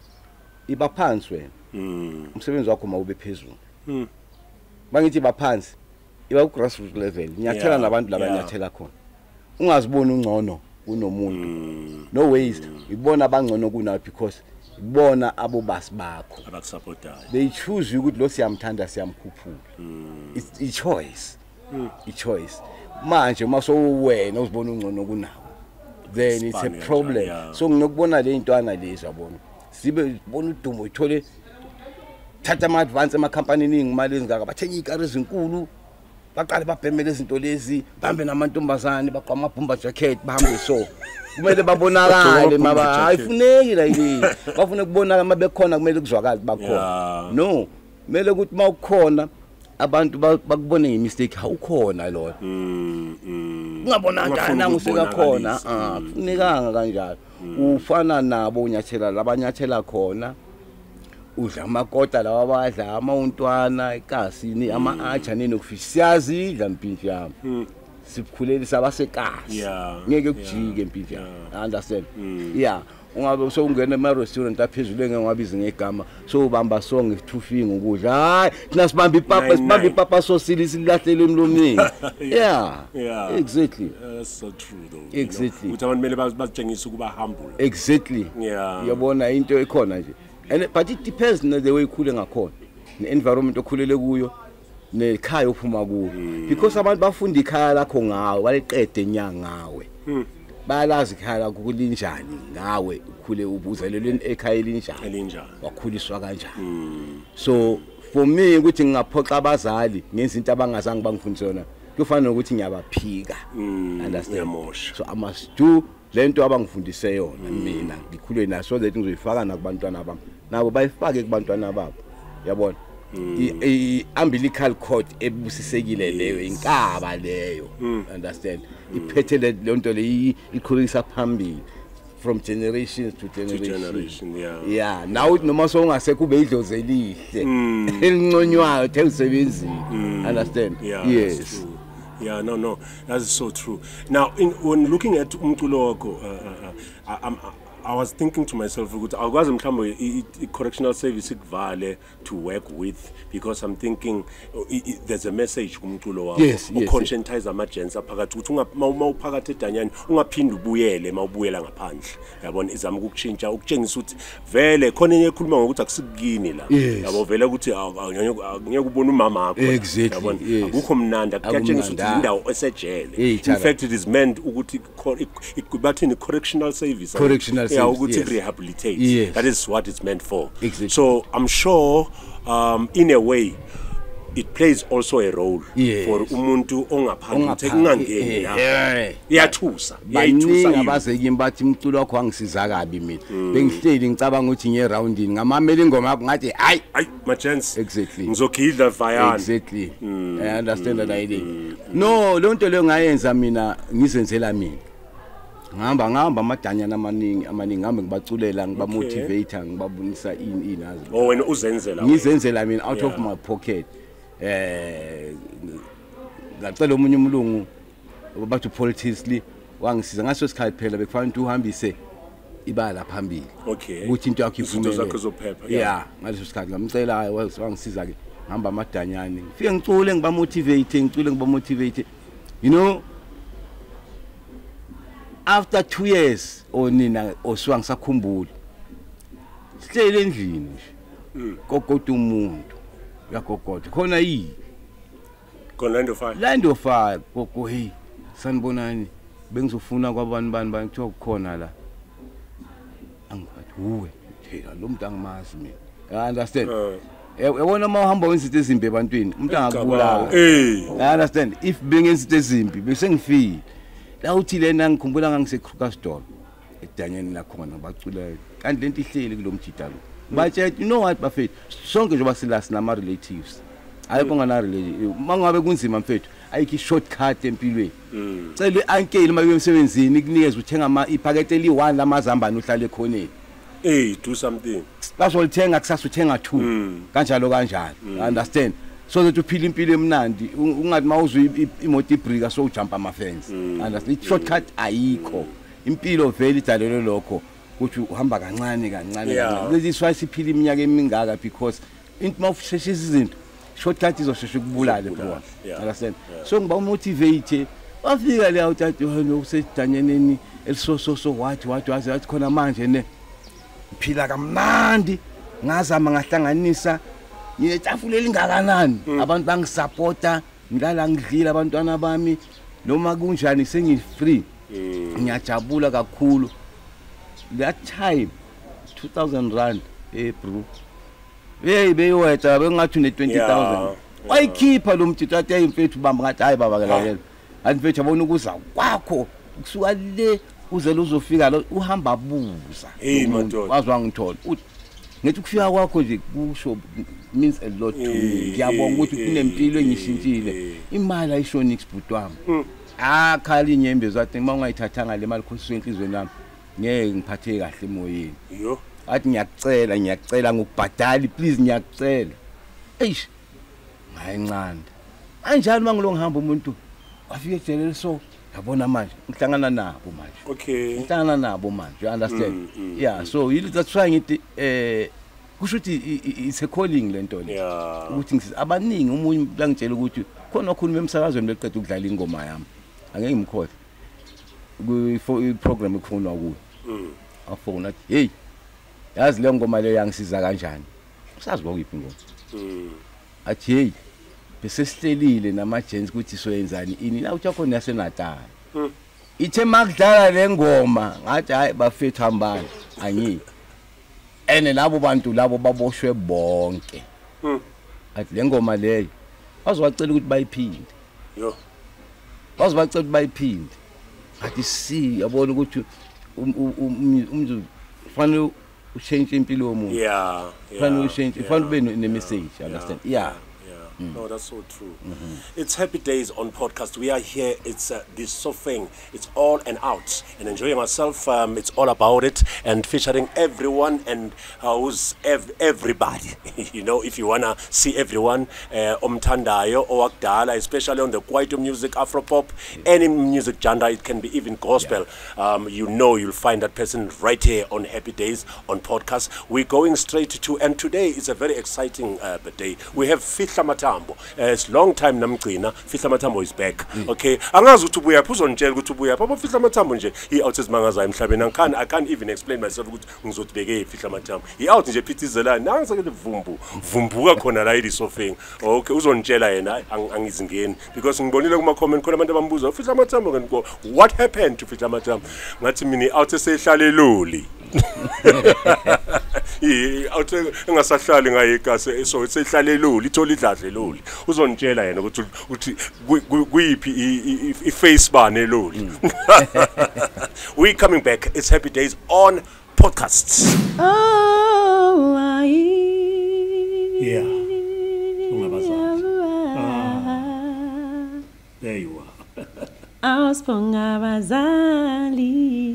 iba phansi wena mm umsebenzi wakho mawube phezulu mm bangithi baphansi iba ku grassroots level nyathela nabantu laba nyathela khona ungaziboni ungcono kunomuntu no ways ibona abangcono kunawe because ibona abo basi bakho abakusupportayo they choose ukuthi lo siyamthanda siyamkhuphula it's a choice a choice manje maso wena uzibona ungcono kunawo then it's a problem so nginokubona le intwana lezi yabona sibe bona udumo ithole thatha ama advance ema company ningi imali ezingaka bathenga ikari ezinkulu baqale babhemele izinto lezi bambe namantombazane baqwa amabhumba jacket bahambe so kumele babonakale maba ayifuneki la yini bafuna kubonakala mabekhona kumele kuzwakala bakhona no kumele ukuthi mawukhona abantu bakubone ngemistake awukhona lo ungabonakala nangiseka khona ah kufunekanga kanjalo ufana nabo unyathela labanyathela khona udla amakota lawa badla amawuntwana ikasini ama acha nenokufisha siyazi idla mpintshi yami sikhuleli sabasekasi ngeke kujike mpintshi yami understand yeah ungabe so ungena ema restaurant aphezulu ngeke ngabizi ngegama so ubamba song two finger ukudla hayi thina sibamba ipapa sibamba ipapa so silisi lahlele emlomeni yeah yeah exactly that's so true though exactly ukuthi abantu kumele bazitshengise ukuba humble exactly yeah uyabona into ekhona nje and but it depends on the way ukhule ngakhona ne environment okhulele kuyo nekhaya ophuma kuyo because abantu bafunda ikhaya lakho ngawe waliqede inyanga ngawe bayalazi ikhaya lakho kulinjani ngawe ukhule ubuzelelweni ekhaya elinjani elinjani wakhuliswa kanjani so for me ukuthi ngingaphoxa abazali ngenza into abangazange bangifundise yona kufanele ukuthi ngiyabaphika understand so I must do lento abangifundise yona mina ngikhule naso so that ngizoyifaka nakubantwana bami nabo bayifake kubantwana babo yabona i umbilical cord ebusisekile leyo inkaba leyo understand iphethe le nto le ikhulisa phambili from generations to generation, generation yeah yeah now noma so ungasekho ube idlozi elihle elinconywayo the usebenzini understand yeah, yes yeah no no that's so true now in when looking at umculo wakho uh, uh, uh, I'm I was thinking to myself ukuthi akwazi mhlawumbe i-correctional service ikuvale to work with because I'm thinking there's a message kumculo wakho uconscientize ama-gents aphakathi ukuthi mawuphakathi edanyani ungaphindi ubuyele mawubuyela ngaphandle yabona izama ukukutshintsha ukutshengisa ukuthi vele khona enye ekhuluma ngokuthi akusibukini la yabo vele ukuthi ngeke ubone umama wakho yabona akukho mnanda kuyatshengisa ukuthi indawo esejele in fact it is meant ukuthi bathini correctional service correctional yeah, yes. Rehabilitate. Yes. That is what it's meant for. Exactly. So I'm sure, um, in a way, it plays also a role yes. for umuntu ongaphandle ungangeni la. Iyathusa. Iyathusa abazeki bathi umculo wakho angisiza kabi mina. Bengihleli ngicabanga ukuthi ngiye roundini ngamamela ingoma yakho ngathi hayi ay my chance. Exactly. Ngizogidla vayana. Exactly. Mm. I understand mm. that idea. Mm. No, lo nto leyo ngayenza mina ngizenzela mina. ngihamba ngihamba amadanyana amaningi amaningi ngihambe ngibaculela ngibamotivate ngibabonisa ini inazi oh wena uzenzela ngizenzela mina out of my pocket eh ngacela omunye umlungu bathi politically wangisiza ngaso sikhathi phela bekufanele ukuthi uhambise ibala phambili okay ukuthi into yakho izinto ivumele zakho zophepha yeah ngaleso sikhathi ngamcela wangisiza ke ngihamba amadanyani ngifike ngicule ngibamotivate ngicule ngibamotivate you know after two years onina oswa ngisakhumbula sihlele endlini nje kokoda umuntu yagogoda khona yi khona land of fire land of fire gogo hey sanibonani bengizofuna kwabantu bani bani kuthiwa kukhona la angibathi uwe thela lo muntu angimazi mina I understand yabona uma uhamba wenzithi ezimbi ebantwini umuntu angakubulala eh I understand if bengenzithi ezimbi bese ngifile la uthi lena ngikhumbula ngangise Krugersdorp edanyeni la khona bacula kanti lento ihleli kulomjida lo bathi you know what bafethu sonke nje basilasi nama relatives ayikho ngana relative mangabe kunzima mfethu ayikho shortcut empilweni cela iankele uma uyemsebenzini kunikeza uthenga ama iphakethe eli one lamazambane uhlale ekhoneni eh do something bazolithenga kusasa uthenga two kanjalo kanjalo understand so that uphila impilo emnandi ungathi mawuzwe imoto ibrika so ujump ama fence understand shortcut ayikho impilo vele idalelo lokho ukuthi uhamba kancane kancane lezi swayisi phila iminyaka emingaka because into mawusheshisa izinto shortcut izosheshe kubulale bro understand so ngiba motivate wafika le awuthathe wena usedanyeneni eliso so so wathi wathi wathi khona manje ne phila kamnandi ngazama ngahlanganisa ngiyetafula elingakanani abantu bangisupporta ngilala ngidlila abantwana bami noma kunjani sengi free ngiyajabula kakhulu that time two thousand rand eh bro hey bewetha bengathi ne twenty thousand wayikhipha lo mthetho athi ayimfethu bamba ngathi hayi baba kelalela anifethu abona ukuza kwakho kusuka le uze lozofika lo uhamba buza wazwa ngithola ngithi kufika kwakho nje kusho means a lot to me ngiyabonga ukuthi kunempilo engishintshile imali ayishoni ikubutwami ah khali inyembe zathi uma ungayithathanga le mali khosiswe enhlizweni nami ngeke ngiphathe kahle emoyeni yo athi ngiyakucela ngiyakucela ngokubhadali please ngiyakucela eish ngayincanda kanjani mangilo ngihamba umuntu wafika ejelele so yabona manje ngihlangana nabo manje okay ngihlangana nabo manje you understand mm, mm, yeah mm. So you that's why ngithi eh kusho ukuthi it's a calling lento le ukuthi ngisiza abaningi umunye langitshela ukuthi khona okhuluma emsakazweni beqeda ukudlala ingoma yami angeke ngimkhohle ku program ekhona kuyo mm afona athi hey yazi le ngoma le yangisiza kanjani usazi kwakuphi ingoma mm athi hey bese sihlelile namajensi ukuthi soyenzani ini la uthi khona yaseNatal mm ithe makudlala le ngoma ngathi hayi bafethu hambani angiyi ene labo bantu labo baboshwe bonke mm athi le ngoma leyo bazowacela ukuthi bayiphinde yo bazowacela ukuthi bayiphinde athi si yabona ukuthi umzu fanele uchange impilo yomuntu yeah fanele uchange fanele ube ne message understand yeah Mm. No, that's so true. Mm-hmm. It's Happy Dayz on podcast. We are here. It's uh, this surfing. It's all and out and enjoying myself. Um, it's all about it and featuring everyone and uh, who's ev- everybody. You know, if you wanna see everyone, Omtandayo or Akdala, especially on the Kwaito music, Afro-pop, any music genre, it can be even gospel. Yeah. Um, you know, you'll find that person right here on Happy Dayz on podcast. We're going straight to, and today is a very exciting uh, day. We have Fihla Matambo. It's long time namgcina. Fihla Matambo is back. Mm. Okay. Angazi ukuthi ubuya pha uzonitshela ukuthi ubuya pha. Fihla Matambo nje he out ezimangaza emhlabeni. I can't I can't even explain myself ukuthi ngizotibeke Fihla Matambo. He out nje phithizela nansi ke vumbu. Vumbuka khona la idi sofeng. Okay, uzonitshela yena angizingeni because ngibonile kuma comment khona abantu abambuza Fihla Matambo ngiko what happened to Fihla Matambo? Ngathi mina out esehlale loli. Eh out engasahlali ngaye igase so sehlale loli ithola idladle loli uzonitshela yena ukuthi uthi kuyiphi iface bane loli. We coming back. It's Happy Dayz on podcasts. Oh I yeah ungabazazi ah there you are. Ausbonga bazali.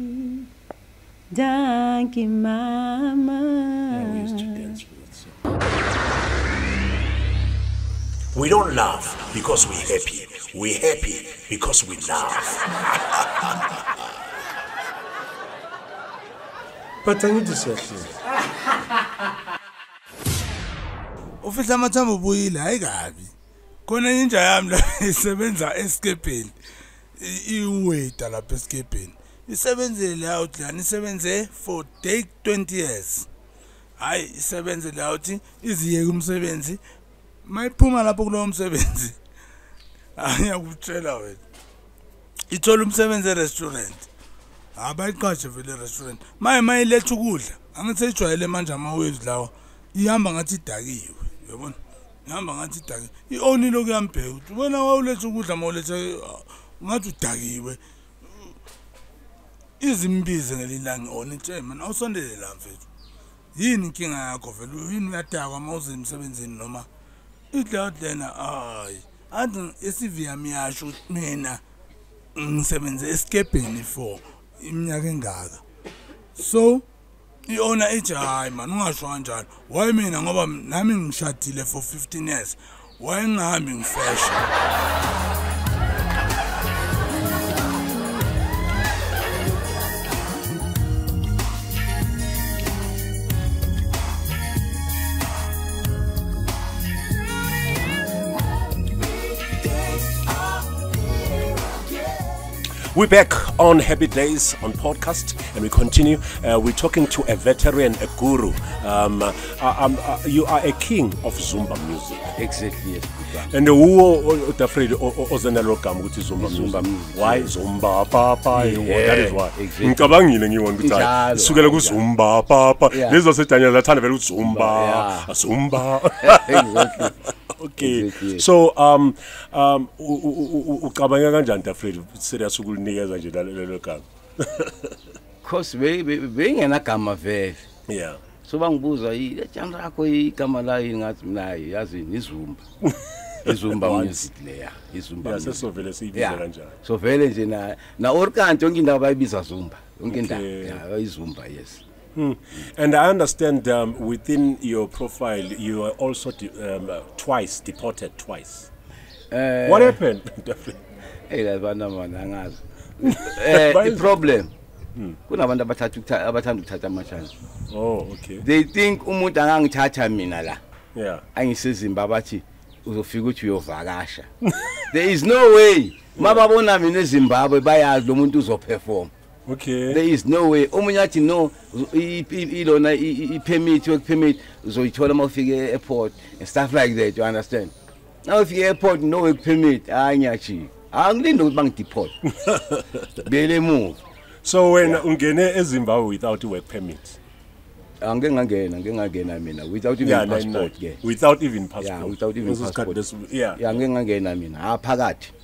Danke mama. We don't laugh because we're happy. We're happy because we laugh. But I need to say Ufihla amathambo ubuyile hayi kabi. Khona inja yami la isebenza escapeni. Iwaiter lapha escapeni. Isebenzele out la isebenze for take twenty years. Hayi isebenzele out iziyeke umsebenzi. Mayiphuma lapho kulo umsebenzi. Angiyakutshela wena. Ithola umsebenzi e-restaurant. Abayiqashe vele e-restaurant. Maye mayiletha ukudla. Angithi ejwayele manje ama waves lawa. Ihamba ngathi idakiwe. Yabona? Ihamba ngathi idakiwe. I-only lokuyambheka ukuthi wena wawuletha ukudla mawuletha ngathi udakiwe. Izimbize ngelilanga ona nje mina awusondele la mfethu. Yini inkinga yakho vele? Yini uyadakwa mawuze emsebenzini noma idla lena ay athi esivi yami yasho mina ngisebenze escapeni for iminyaka engaka. So iona ethi hayi man ungasho kanjalo. Why mina ngoba nami ngishadile for fifteen years. Why ngihambi ngifashion? We're back on Happy Dayz on podcast, and we continue. Uh, we're talking to a veteran, a guru. Um, uh, um, uh, you are a king of Zumba music. Exactly, yes. And the who afraid Ozanelo Gam with Zumba music. Why Zumba Papa? That is why. Nkabangile ngiwona ukuthi sukela ku Zumba Papa. Lezo setanya lathanda vele Zumba. Zumba. Exactly. Okay. Exactly. So um um ucabanga kanjani afraid serious ukulinikeza nje lelo gama? Cause we bengena gama vele. Yeah. So bangibuza yi genre yakho igama la yini ngathi mina yazi izumba. Izumba music leya. Izumba. Yeah, so vele siyibiza kanjani. So vele nje na na orkanto yonke indawo bayibiza Zumba. Yonke indawo. Yeah, izumba, yes. Hmm. And I understand um, within your profile you are also de um, uh, twice deported twice. Uh, what happened? Hey, that's one man angazi. Eh, the problem. Kunabantu abathathu abathanda ukuthatha amachance. Oh, okay. They think umuntu angangithatha mina la. Yeah. Angisezimba bathi uzofika uthi uyovakasha. There is no way. Mababona mina eZimbabwe bayazi lo muntu uzoperform. Okay. There is no way. Omunye athi no ilona I permit work permit uzoyithola mawufike airport and stuff like that, you understand? Now if you airport no work permit anyachi. Angilinde ukuthi bangideport. Bele move. So when ungene eZimbabwe without a work permit? Angeke ngangena, ngeke ngangena mina without even yeah, passport ke. Without even passport. Yeah, without even passport. This, yeah. Yeah, ngeke ngangena mina. Ha phakathi.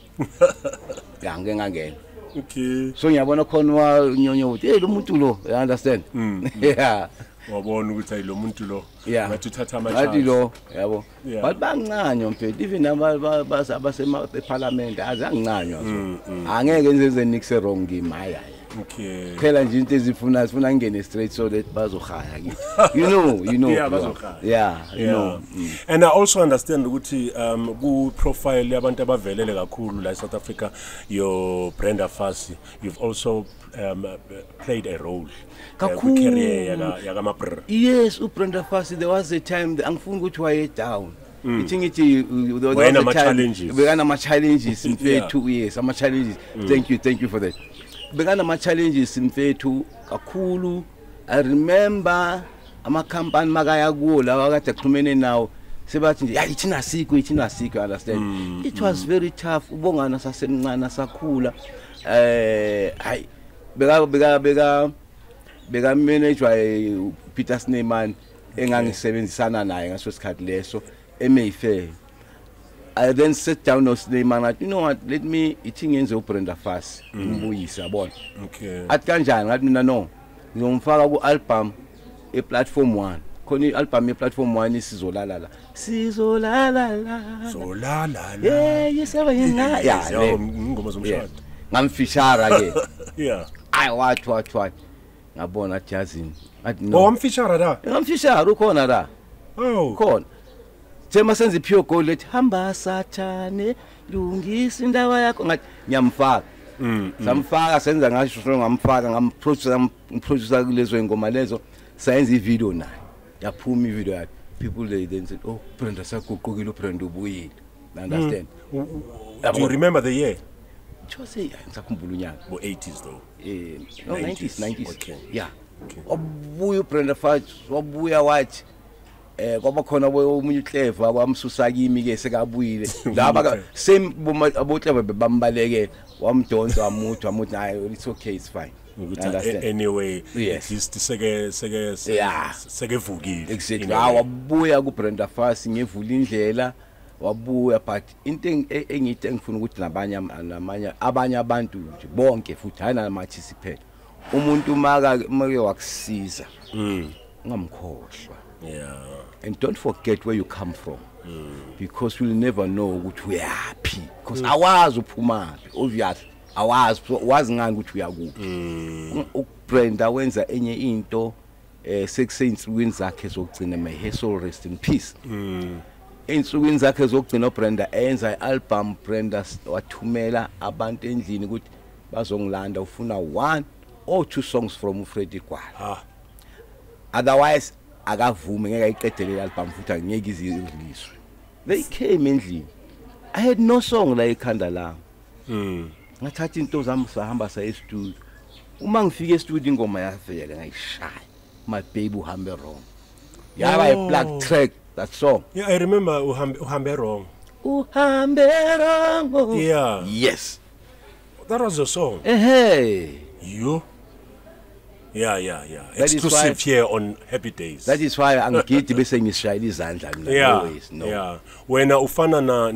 Yeah, ngeke ngangena. Okay. So ngiyabona khona wa nyonyo uthi hey lo muntu lo, you understand? Yeah. Wabona ukuthi ayi lo muntu lo ngathi uthatha ama charge. Ngathi lo, yabo. But banqanywa mfethu even abasema eParliament azangincanywa so. Angeke ngize nixe wrong game hayi. Okay. Phela nje into ezifuna sifuna ngene straight so that bazokhaya kithi. You know, you know. Yeah, bazokhaya. Yeah, you yeah. know. Mm. And I also understand ukuthi um ku profile yabantu abavelele kakhulu la South Africa your Brenda Fassie, you've also um, played a role. Kakhulu. Career yaka yaka mapr. Yes, uBrenda Fassie there was a time that angifuni ukuthi waye down. I think it there was a challenges. We got some challenges in fair two years. Some challenges. Mm. Thank you, thank you for that. Began ama challenges in mfethu kakhulu. I remember ama company magaya kuwo la wakade xhumene nawo sebathi nje hayi ithina sikho ithina sikho, understand. Mm, it was mm. very tough ubongana sasemncane sakhula eh hayi beka beka beka beka manage by Peter Sneeman engangisebenzisana naye ngaso sikhathi leso eMayfair. I then sat down with Sneeman and you know what, let me ithi ngenze uBrenda Fassie umbuyisa yabona. Okay. Athi kanjani ngathi mina no ngizomfaka ku album e platform one. Khona i-album e platform one isizolala la. Sizolala la. Solala la. Yeah, yesaba yena. Yeah, ngoma ingoma zomshado. Ngamfishara ke. Yeah. I what what what. Ngabona jazini. Athi Oh, no. wamfishara la. Ngamfishara ukhona la. Oh. Khona. Thema senze pure gold lethi hamba sathane lungisa indawo yakho ngathi ngiyamfaka. Mm. Samfaka senza ngasho ngamfaka ngamproducer ngamproducer kulezo ingoma lezo sayenza ivideo naye. Yaphuma ivideo yakhe. People they then said, "Oh, Brenda saguqukile uBrenda ubuyile." Understand? Mm. Do you remember the year? Chose ngisakhumbula unyaka. Bo eighties though. Eh, no nineties, nineties. Okay. Yeah. Okay. Wabuya uBrenda Fassie, wabuya wathi eh kwaba khona omunye uClever kwamsusa kimi ke sekabuyile. Laba same aboClever bebambaleke wamdonsa wamuthi wamuthi hayi it's okay it's fine. Understand? Anyway, yes. It's seke seke sekevukile. Exactly. Ah wabuya kuBrenda Fassie ngevula indlela wabuya but into engithi engifuna ukuthi nabanye namanye abanye abantu nje bonke futhi hayina amathisiphela. Umuntu maka make wakusiza. Mm. Ungamkhohlwa. Yeah. And don't forget where you come from. Mm. Because we'll never know ukuthi uyaphi because mm. awazi uphumaphi obviously awazi wazi ngani ukuthi uyakuphi. Mm. uBrenda wenza enye into eh sekuseyinsukwini zakhe zokugcina may her soul rest in peace. Mm. Insukwini zakhe zokugcina uBrenda enza ialbum Brenda wathumela abantu endlini ukuthi bazongilanda ufuna one or two songs from Freddie Gwala. Ah. Otherwise akavume ngeke ayiqedele album futhi angeke iziliswe. They came endlini. I had no song la ekhanda lami. Mm. Ngathatha into zami sahamba sa e-studio. Uma ngifike e-studio ingoma yafela ngayishaya. My baby uhambe wrong. Yaba a black track that song. Yeah, I remember uhambe uhambe wrong. Uhambe wrong. Yeah. Yes. That was the song. Eh hey. You? Yeah, yeah, yeah. That exclusive here on Happy Dayz. That is why angigithi bese ngishayela izandla mina yeah, always no. Yeah. Wena ufana na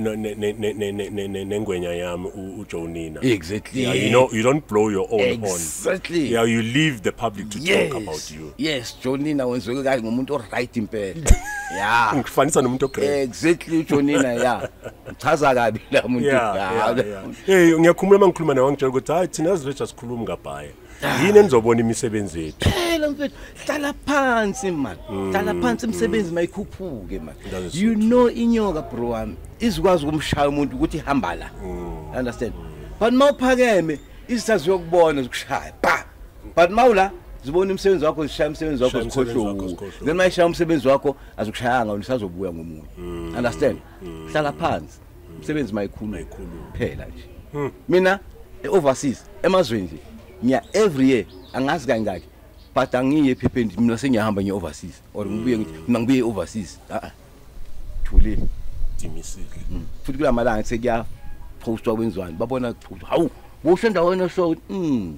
nengwenya yami uJonina. Exactly. Yeah, you know you don't blow your own exactly. horn. Exactly. Yeah, you leave the public to yes. talk about you. Yes, Jonina wenziwe kahle ngumuntu oright impela. Yeah. Ngifanisa nomuntu ogreat. Exactly uJonina yeah. Uchaza kabi la umuntu. Yeah. Hey, ngiyakhuluma mangikhuluma nawe ngitshela ukuthi hayi thina as Rich sikhuluma ngabhaye. Yini enizobona imisebenzi yethu? Phela mfethu, hlala phansi man. Hlala phansi imisebenzi mayikhuphuke man. You know inyoka bro wami izikwazi ukumshaya umuntu ukuthi ihamba la. Understand? But mawuphakeme isithazi yokubona ukushaya. Ba. But mawula zibona imisebenzi wakho zishaya imisebenzi wakho zikhohlwa. Then mayishaya umsebenzi wakho azukushayanga ulisazobuya ngomunye. Understand? Hlala phansi. Imisebenzi mayikhulu phela nje. Mina e-overseas emazweni nje ngiya every year angazi kangaki but angiye ephepheni mina sengiyahamba ngiye overseas or ngibuye ngithi mina ngibuye overseas ah ah thule dimisile futhi kula malanga sekuya postwa kwenzwani babona hawu busho endaweni show mm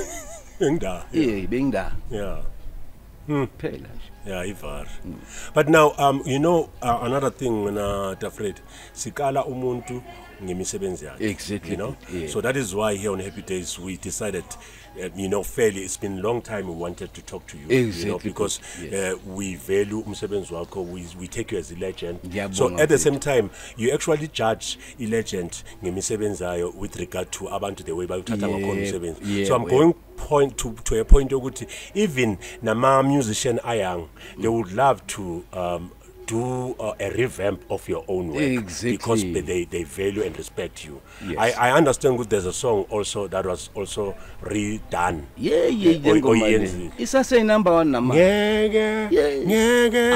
engda eh bengda yeah hmm phela yeah ivar but now um you know uh, another thing when uh, Dafred sikala umuntu ngemisebenzi yakhe. Exactly. You know, yeah. So that is why here on Happy Dayz we decided, uh, you know, fairly it's been a long time we wanted to talk to you. Exactly. You know, because yes. uh, we value umsebenzi wakho, we we take you as a legend. Yeah, so at the same time, you actually judge a legend ngemisebenzi yayo with regard to abantu the way bayuthatha ngakhona umsebenzi. Yeah, so I'm well. going point to to a point ukuthi even nama musician ayang they would love to um do uh, a revamp of your own work. Exactly. Because they, they value and respect you. Yes. I, I understand that there's a song also that was also redone. Yeah, yeah, yeah. It's a say number one number. Ngeke ngeke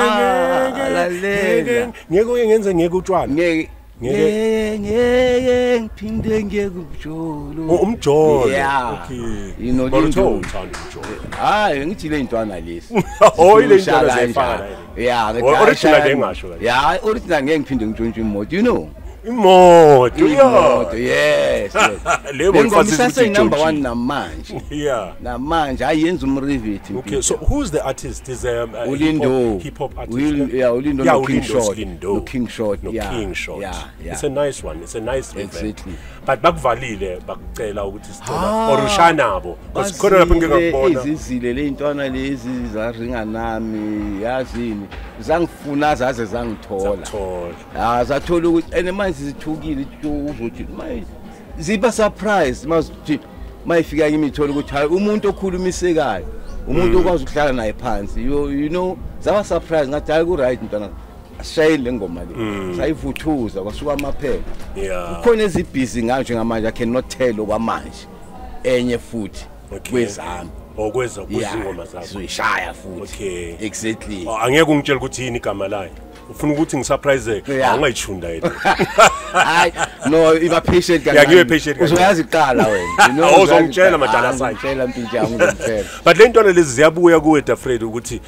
ngeke ngeke uyengenza ngeke utshwana. Ngeke ngeke ngeke ngiphinde ngekujolo. Umjolo. Yeah. Okay. You know Marutho uthanda umjolo. Hayi ngithi le intwana lesi. Oh ile intwana zefana. Yeah, the original ngengasho. Yeah, original ngeke ngiphinde ngitshontshe imoto, you know. Imoto, imoto, yes. Lebo mfasisi number one namanje. Yeah. Namanje ayenza umriviti. Okay, so who's the artist? Is um uh, Ulindo. Hip hop artist. Will, yeah, Ulindo yeah, no King Ulindo, Short. Lindo. No King Short. No yeah. King Short. Yeah, yeah. It's a nice one. It's a nice revamp. Exactly. But bakuvalile bakucela ukuthi sicela or ushanabo. Because khona lapho ngingakubona. Izizile le intwana lezi zaringa nami yazini. Zangifuna zaze zangithola. Zangithola. Ah, zathola ukuthi ene manje sithukile uzothi manje ziba surprise masithi mayifika kimi ithola ukuthi hayi umuntu okhulumisekayo umuntu okwazi ukuhlala naye phansi you you know zawa surprise ngathi hayi ku right mntana ashayile ngoma le sayivuthuza kwasuka amaphela yeah ukhona ezibhizi ngayo njengamanje I cannot tell okwamanje enye futhi kwezami okweza kuzingoma zakho sizoyishaya futhi okay exactly angeke ungitshela ukuthi yini igama layo ufuna ukuthi ngisurprise angayithunda yethu hayi no iba patient kancane yakiwe patient uzoyazi iqala wena you know uzongitshela madala sakhe ngitshela impilo yami ngitshela but le ntwana lezi ziyabuya kuwe Dafred ukuthi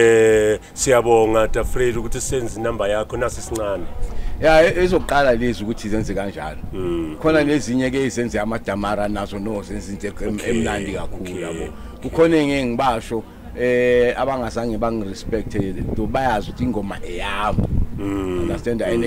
eh siyabonga Dafred ukuthi senze number yakho nasi sincane ya ezoqala lezi ukuthi zenze kanjalo khona nezinye ke izenze amadamara nazo no senze into emnandi kakhulu yabo ukhona ngeke ngibasho eh abangasange bangirespect to bayazi ukuthi ingoma eyami understand and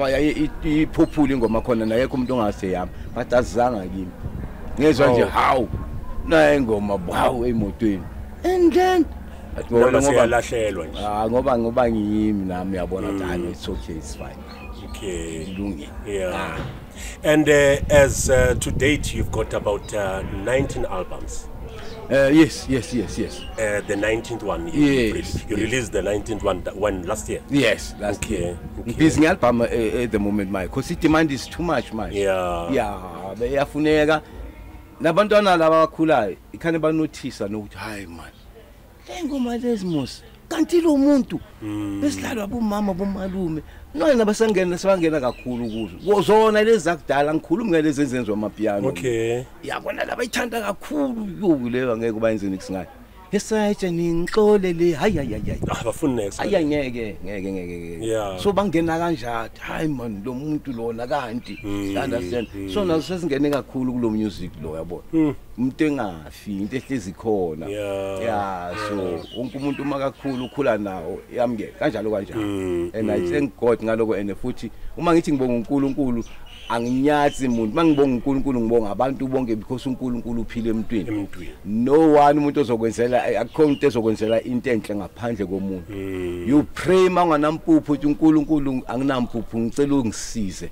iphophula ingoma khona nayekho umuntu ongase yami but azizanga kimi ngezwe nje how na ingoma wow emotweni and then ngoba siyalahlelwa nje ah ngoba ngoba ngiyimi nami yabona ukuthi it's okay it's fine okay lungi yeah and uh, as uh, to date you've got about uh, nineteen albums. Uh, yes, yes, yes, yes. Uh, the nineteenth one. You, yes, released. you yes. released the nineteenth one one last year. Yes, last okay. year. Okay. Busy album uh, at the moment, my because the demand is too much, man. Yeah. Yeah. Beyafuneka. Nabantwana laba bakhulayo ikhane ba notice nokuthi hayi man. Lengoma lezimos. Kanti lo muntu besidlalwa abomama bomalume nona nabasangena sebangena kakhulu kuzo zona lezi zakudala ngikhuluma ngalezi ezenzwa amapiano okay yabona laba ithanda kakhulu yobu leyo ngeke bayenzeni kusingayo esayithi ningixole le hayi hayi hayi abafuni next hayi ngeke ngeke ngeke yeah so bangena kanjani hayi man lo muntu lona kanti understand so nazo sesingene kakhulu kulo music lo yabona umuntu engafi into ehlezi khona yeah so wonke umuntu uma kakhulu ukhula nawo yamke kanjalo kanjalo and I thank God ngaloko and futhi uma ngithi ngibonga uNkulunkulu anginyathi umuntu mangibonga uNkulunkulu ngibonga abantu bonke because uNkulunkulu uphile emntwini emntwini no one umuntu ozokwenzela akukho into ezokwenzela into enhle ngaphandle komuntu you pray manganampuphu uthi uNkulunkulu anginampuphu ngicela ungisize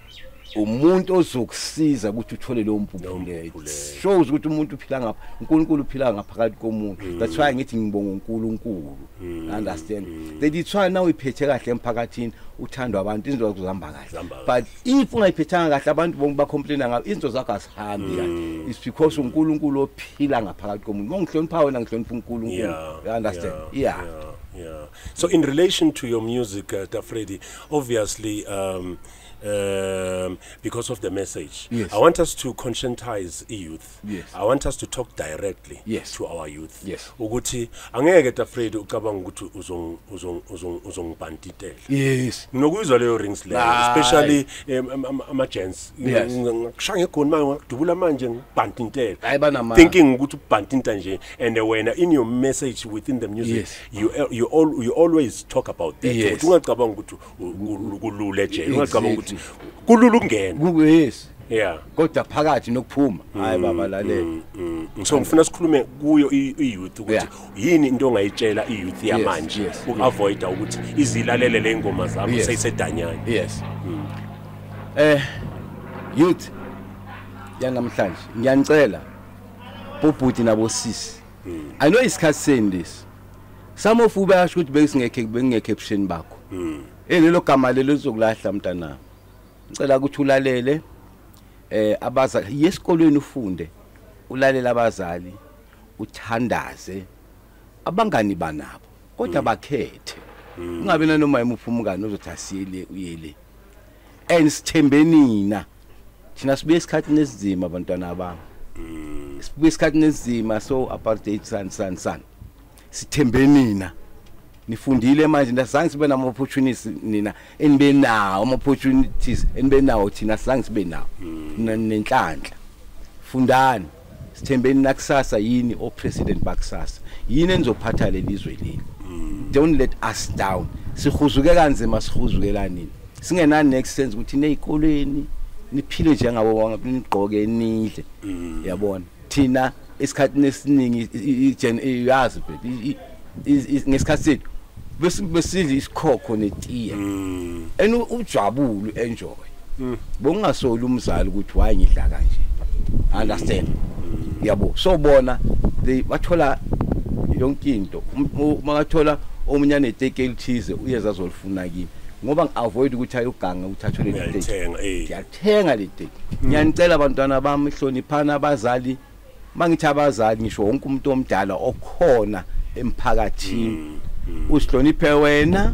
umuntu ozokusiza ukuthi uthole lo mpuphu leyo shows ukuthi umuntu uphila ngapha uNkulunkulu uphila ngaphakathi komuntu that's why ngithi ngibonga uNkulunkulu understand they did try now iphethe kahle emphakathini uthandwa abantu izinto zikuhamba kahle but if ungayiphethanga kahle abantu bonke ba complain ngabe izinto zakho asihambi kahle it's because uNkulunkulu ophila ngaphakathi komuntu ngongihlonipha wena ngihlonipha uNkulunkulu you understand yeah yeah so in relation to your music uh, Dafred obviously um Um, because of the message. Yes. I want us to conscientize youth. Yes. I want us to talk directly yes. to our youth. Yes. Ukuthi angeke Dafred ucabanga ukuthi uzong uzong uzong uzongibantitela. Yes. Nokuzwa leyo rings leyo especially ama gents. Ngishaya egoni manje ngidubula manje ngibantintela. Thinking ukuthi ubhantinta nje and wena in your message within the music yes. you you all you always talk about that. Yes. Ungacabanga ukuthi kulule nje. Ungacabanga ukuthi kulula ukungena yes yeah kodwa phakathi nokuphuma hayi baba lalela so ngifuna sikhulume kuyo i-youth ukuthi yini into ongayitshela i-youth yamanje uavoid ukuthi izilalele le ngoma zakho seyisedanyana yes eh youth yanamhlanje ngiyanicela bobhuti nabo sisi I know isikhathi seni this some of you bayasho ukuthi besingekhe bengekhe option bakho eh lelo gama lelo lizokulahla mntana ngicela ukuthi ulalele eh abazali yesikolweni ufunde ulalela abazali uthandaze abangani banabo kodwa bakhethe ungabe nanoma imuphi umngane ozothi asiyele uyele and sithembenina thina sibuye esikhathini esinzima abantwana bami sibuye esikhathini esinzima so apartheid san san san sithembenina nifundile manje ndasanga sibe nama opportunities nina enibe nawo ama opportunities enibe nawo thina sange sibe nawo nenhlanhla fundani sithembeni nakusasa yini o president bakusasa yini enizophatha lelizwe leli don't let us down sihuzuke kanzima sihuzukela nini singenani next sense ukuthi nezikolweni niphile njengabo wonke nigqoke nidle yabona thina esikhathini esiningi iyazi ngesikhathi sethu bese besidla isikhokho netiye and ujabule enjoy bongasoli umzali ukuthi why ngidla kanje understand yabo so bona they bathola yonke into makathola omunye neteke elithize uyeza azolifuna kimi ngoba ngiavoid ukuthi ayoganga uthathe le teke ngiyathenga le teke ngiyanicela abantwana bami hloniphana abazali mangithi abazali ngisho wonke umuntu omdala okhona emphakathini usihloniphe wena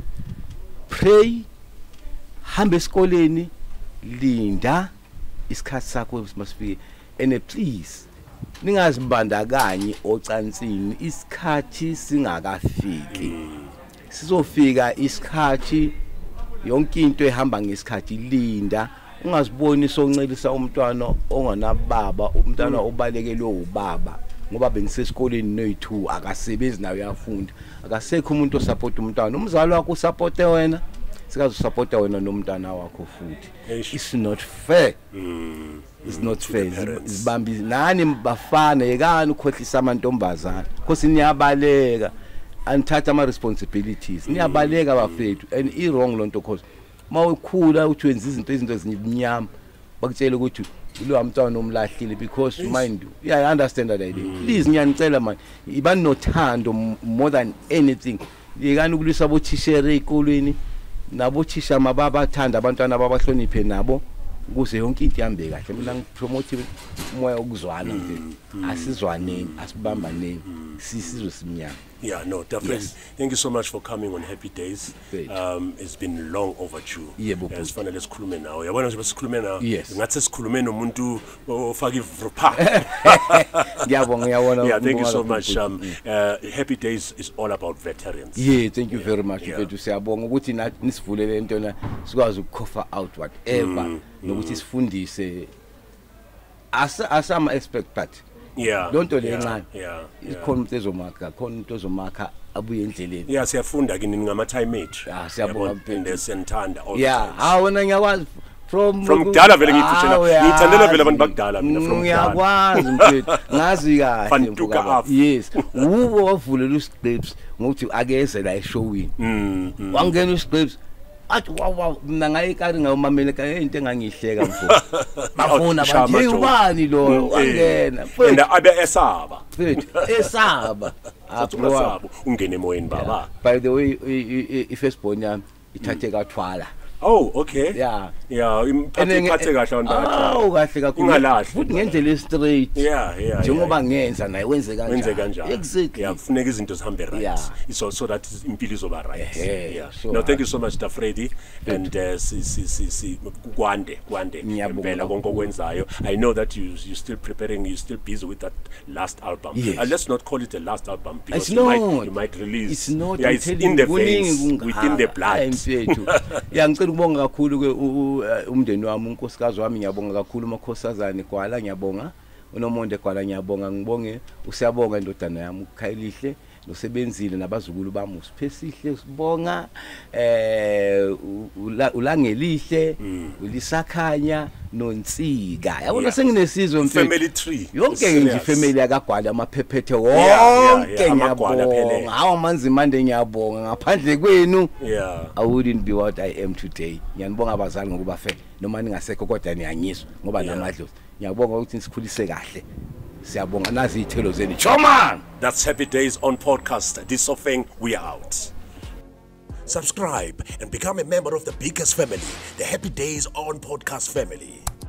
pray hamba esikoleni linda isikhathi sakho masifike and please ningazibandakanye ocansini isikhathi singakafiki sizofika isikhathi yonke into ehamba ngesikhathi linda ungaziboni soncelisa umntwana onganababa umntwana obalekelwe ubaba ngoba bengisesikoleni noyithu akasebenzi nawe uyafunda akasekho umuntu osupport umntwana umzali wakho usupport wena sikaze usupport wena nomntwana wakho futhi it's not fair mm. It's not fair izibambi nani bafana yekani ukhohlisa amantombazana because niyabaleka anthatha ama responsibilities niyabaleka bafethu and i wrong lonto because mawukhula uthi wenza izinto izinto ezinyama bakutshela ukuthi lo mntwana omlahlile because mind you yeah I understand that idea please ngiyanicela man ibani nothando more than anything yekani ukulisa abothishere ezikolweni nabo thisha mababa athanda abantwana ababahloniphe nabo ukuze yonke into ihambe kahle mina ngipromote umoya okuzwana nje asizwaneni asibambaneni sisizwe simnyama. Yeah, no, definitely. Yes. Thank you so much for coming on Happy Dayz. Um, it's been long overdue. Yeah, as far as sikhulume nawe. Yabona nje basikhulume nawe. Yes. Ngathi sikhulume nomuntu ofaka ivrupa. Ngiyabonga ngiyabona. Yeah, thank you so much. Um, uh, Happy Dayz is all about veterans. Yeah, thank you very much. Mfethu siyabonga ukuthi nathi nisivulele into na sikwazi ukukhofa out whatever nokuthi sifundise asa asama expect part. Yeah. Don't tell encane. Yeah. Ikhona umuntu ezomakha, khona umuntu ozomakha abuye endleleni. Yeah, siyafunda kini ngama time age. Ah, siyabonga phinde senthanda all. Yeah, ha wena ngiyakwazi from from kudala vele ngithutshela. Ngithandela vele abantu bakudala mina from kudala. Ngiyakwazi mfethu. Ngazi kahle. Fantuka af. Yes. Ubo wavulela uScripts ngokuthi akeze la eshowini. Mm. Wangena uScripts athi wow wow mina ngayikari ngawumamela ka into engangihleka mfowethu bafuna bathi hey ubani lo wangena and abe esaba mfowethu esaba apho ungene emoyeni baba. By the way i first born yami ithathe kaThwala. Oh, okay. Yeah. Yeah, imphathe kahle kahle ndaba. Oh, kahle kakhulu. Ungalahli. Futhi ngendlela straight. Yeah, yeah. Njengoba ngenza naye wenze kanjani. Wenze kanjani. Exactly. Yeah, kufuneka izinto zihambe right. Yeah. It's also that impilo izoba right. Yeah. Yeah. No, thank you so much Da Freddie and uh, si si si si kwande kwande impela konke okwenzayo. I know that you you still preparing, you still busy with that last album. Yes. Uh, let's not call it a last album because it's you not. might you might release. It's not. Yeah, it's in the veins, within the blood. Yeah, ngicela ukubonga kakhulu ke umndeni wami unkosikazi wami ngiyabonga kakhulu uMakhosazane Gwala ngiyabonga uNomonde Gwala ngiyabonga ngibonge usiyabonga indodana yami uKhayilihle nosebenzile nabazukulu bami uSiphesihle sibonga eh ulangelihle ulisakhanya noNsika yabona senginesizwe mfethu family tree yonke nje family yakaGwala amaphephethe wonke ngiyabonga hawo manzi mande ngiyabonga ngaphandle kwenu yeah I wouldn't be what I am today. Ngiyanibonga abazali ngokuba fe noma ningasekho kodwa niyanyiswa ngoba namadlozi ngiyabonga ukuthi nisikhulise kahle. Siyabonga nazi ithelo zeni. Choma. That's Happy Dayz on podcast. This offing we are out. Subscribe and become a member of the biggest family, the Happy Dayz on podcast family.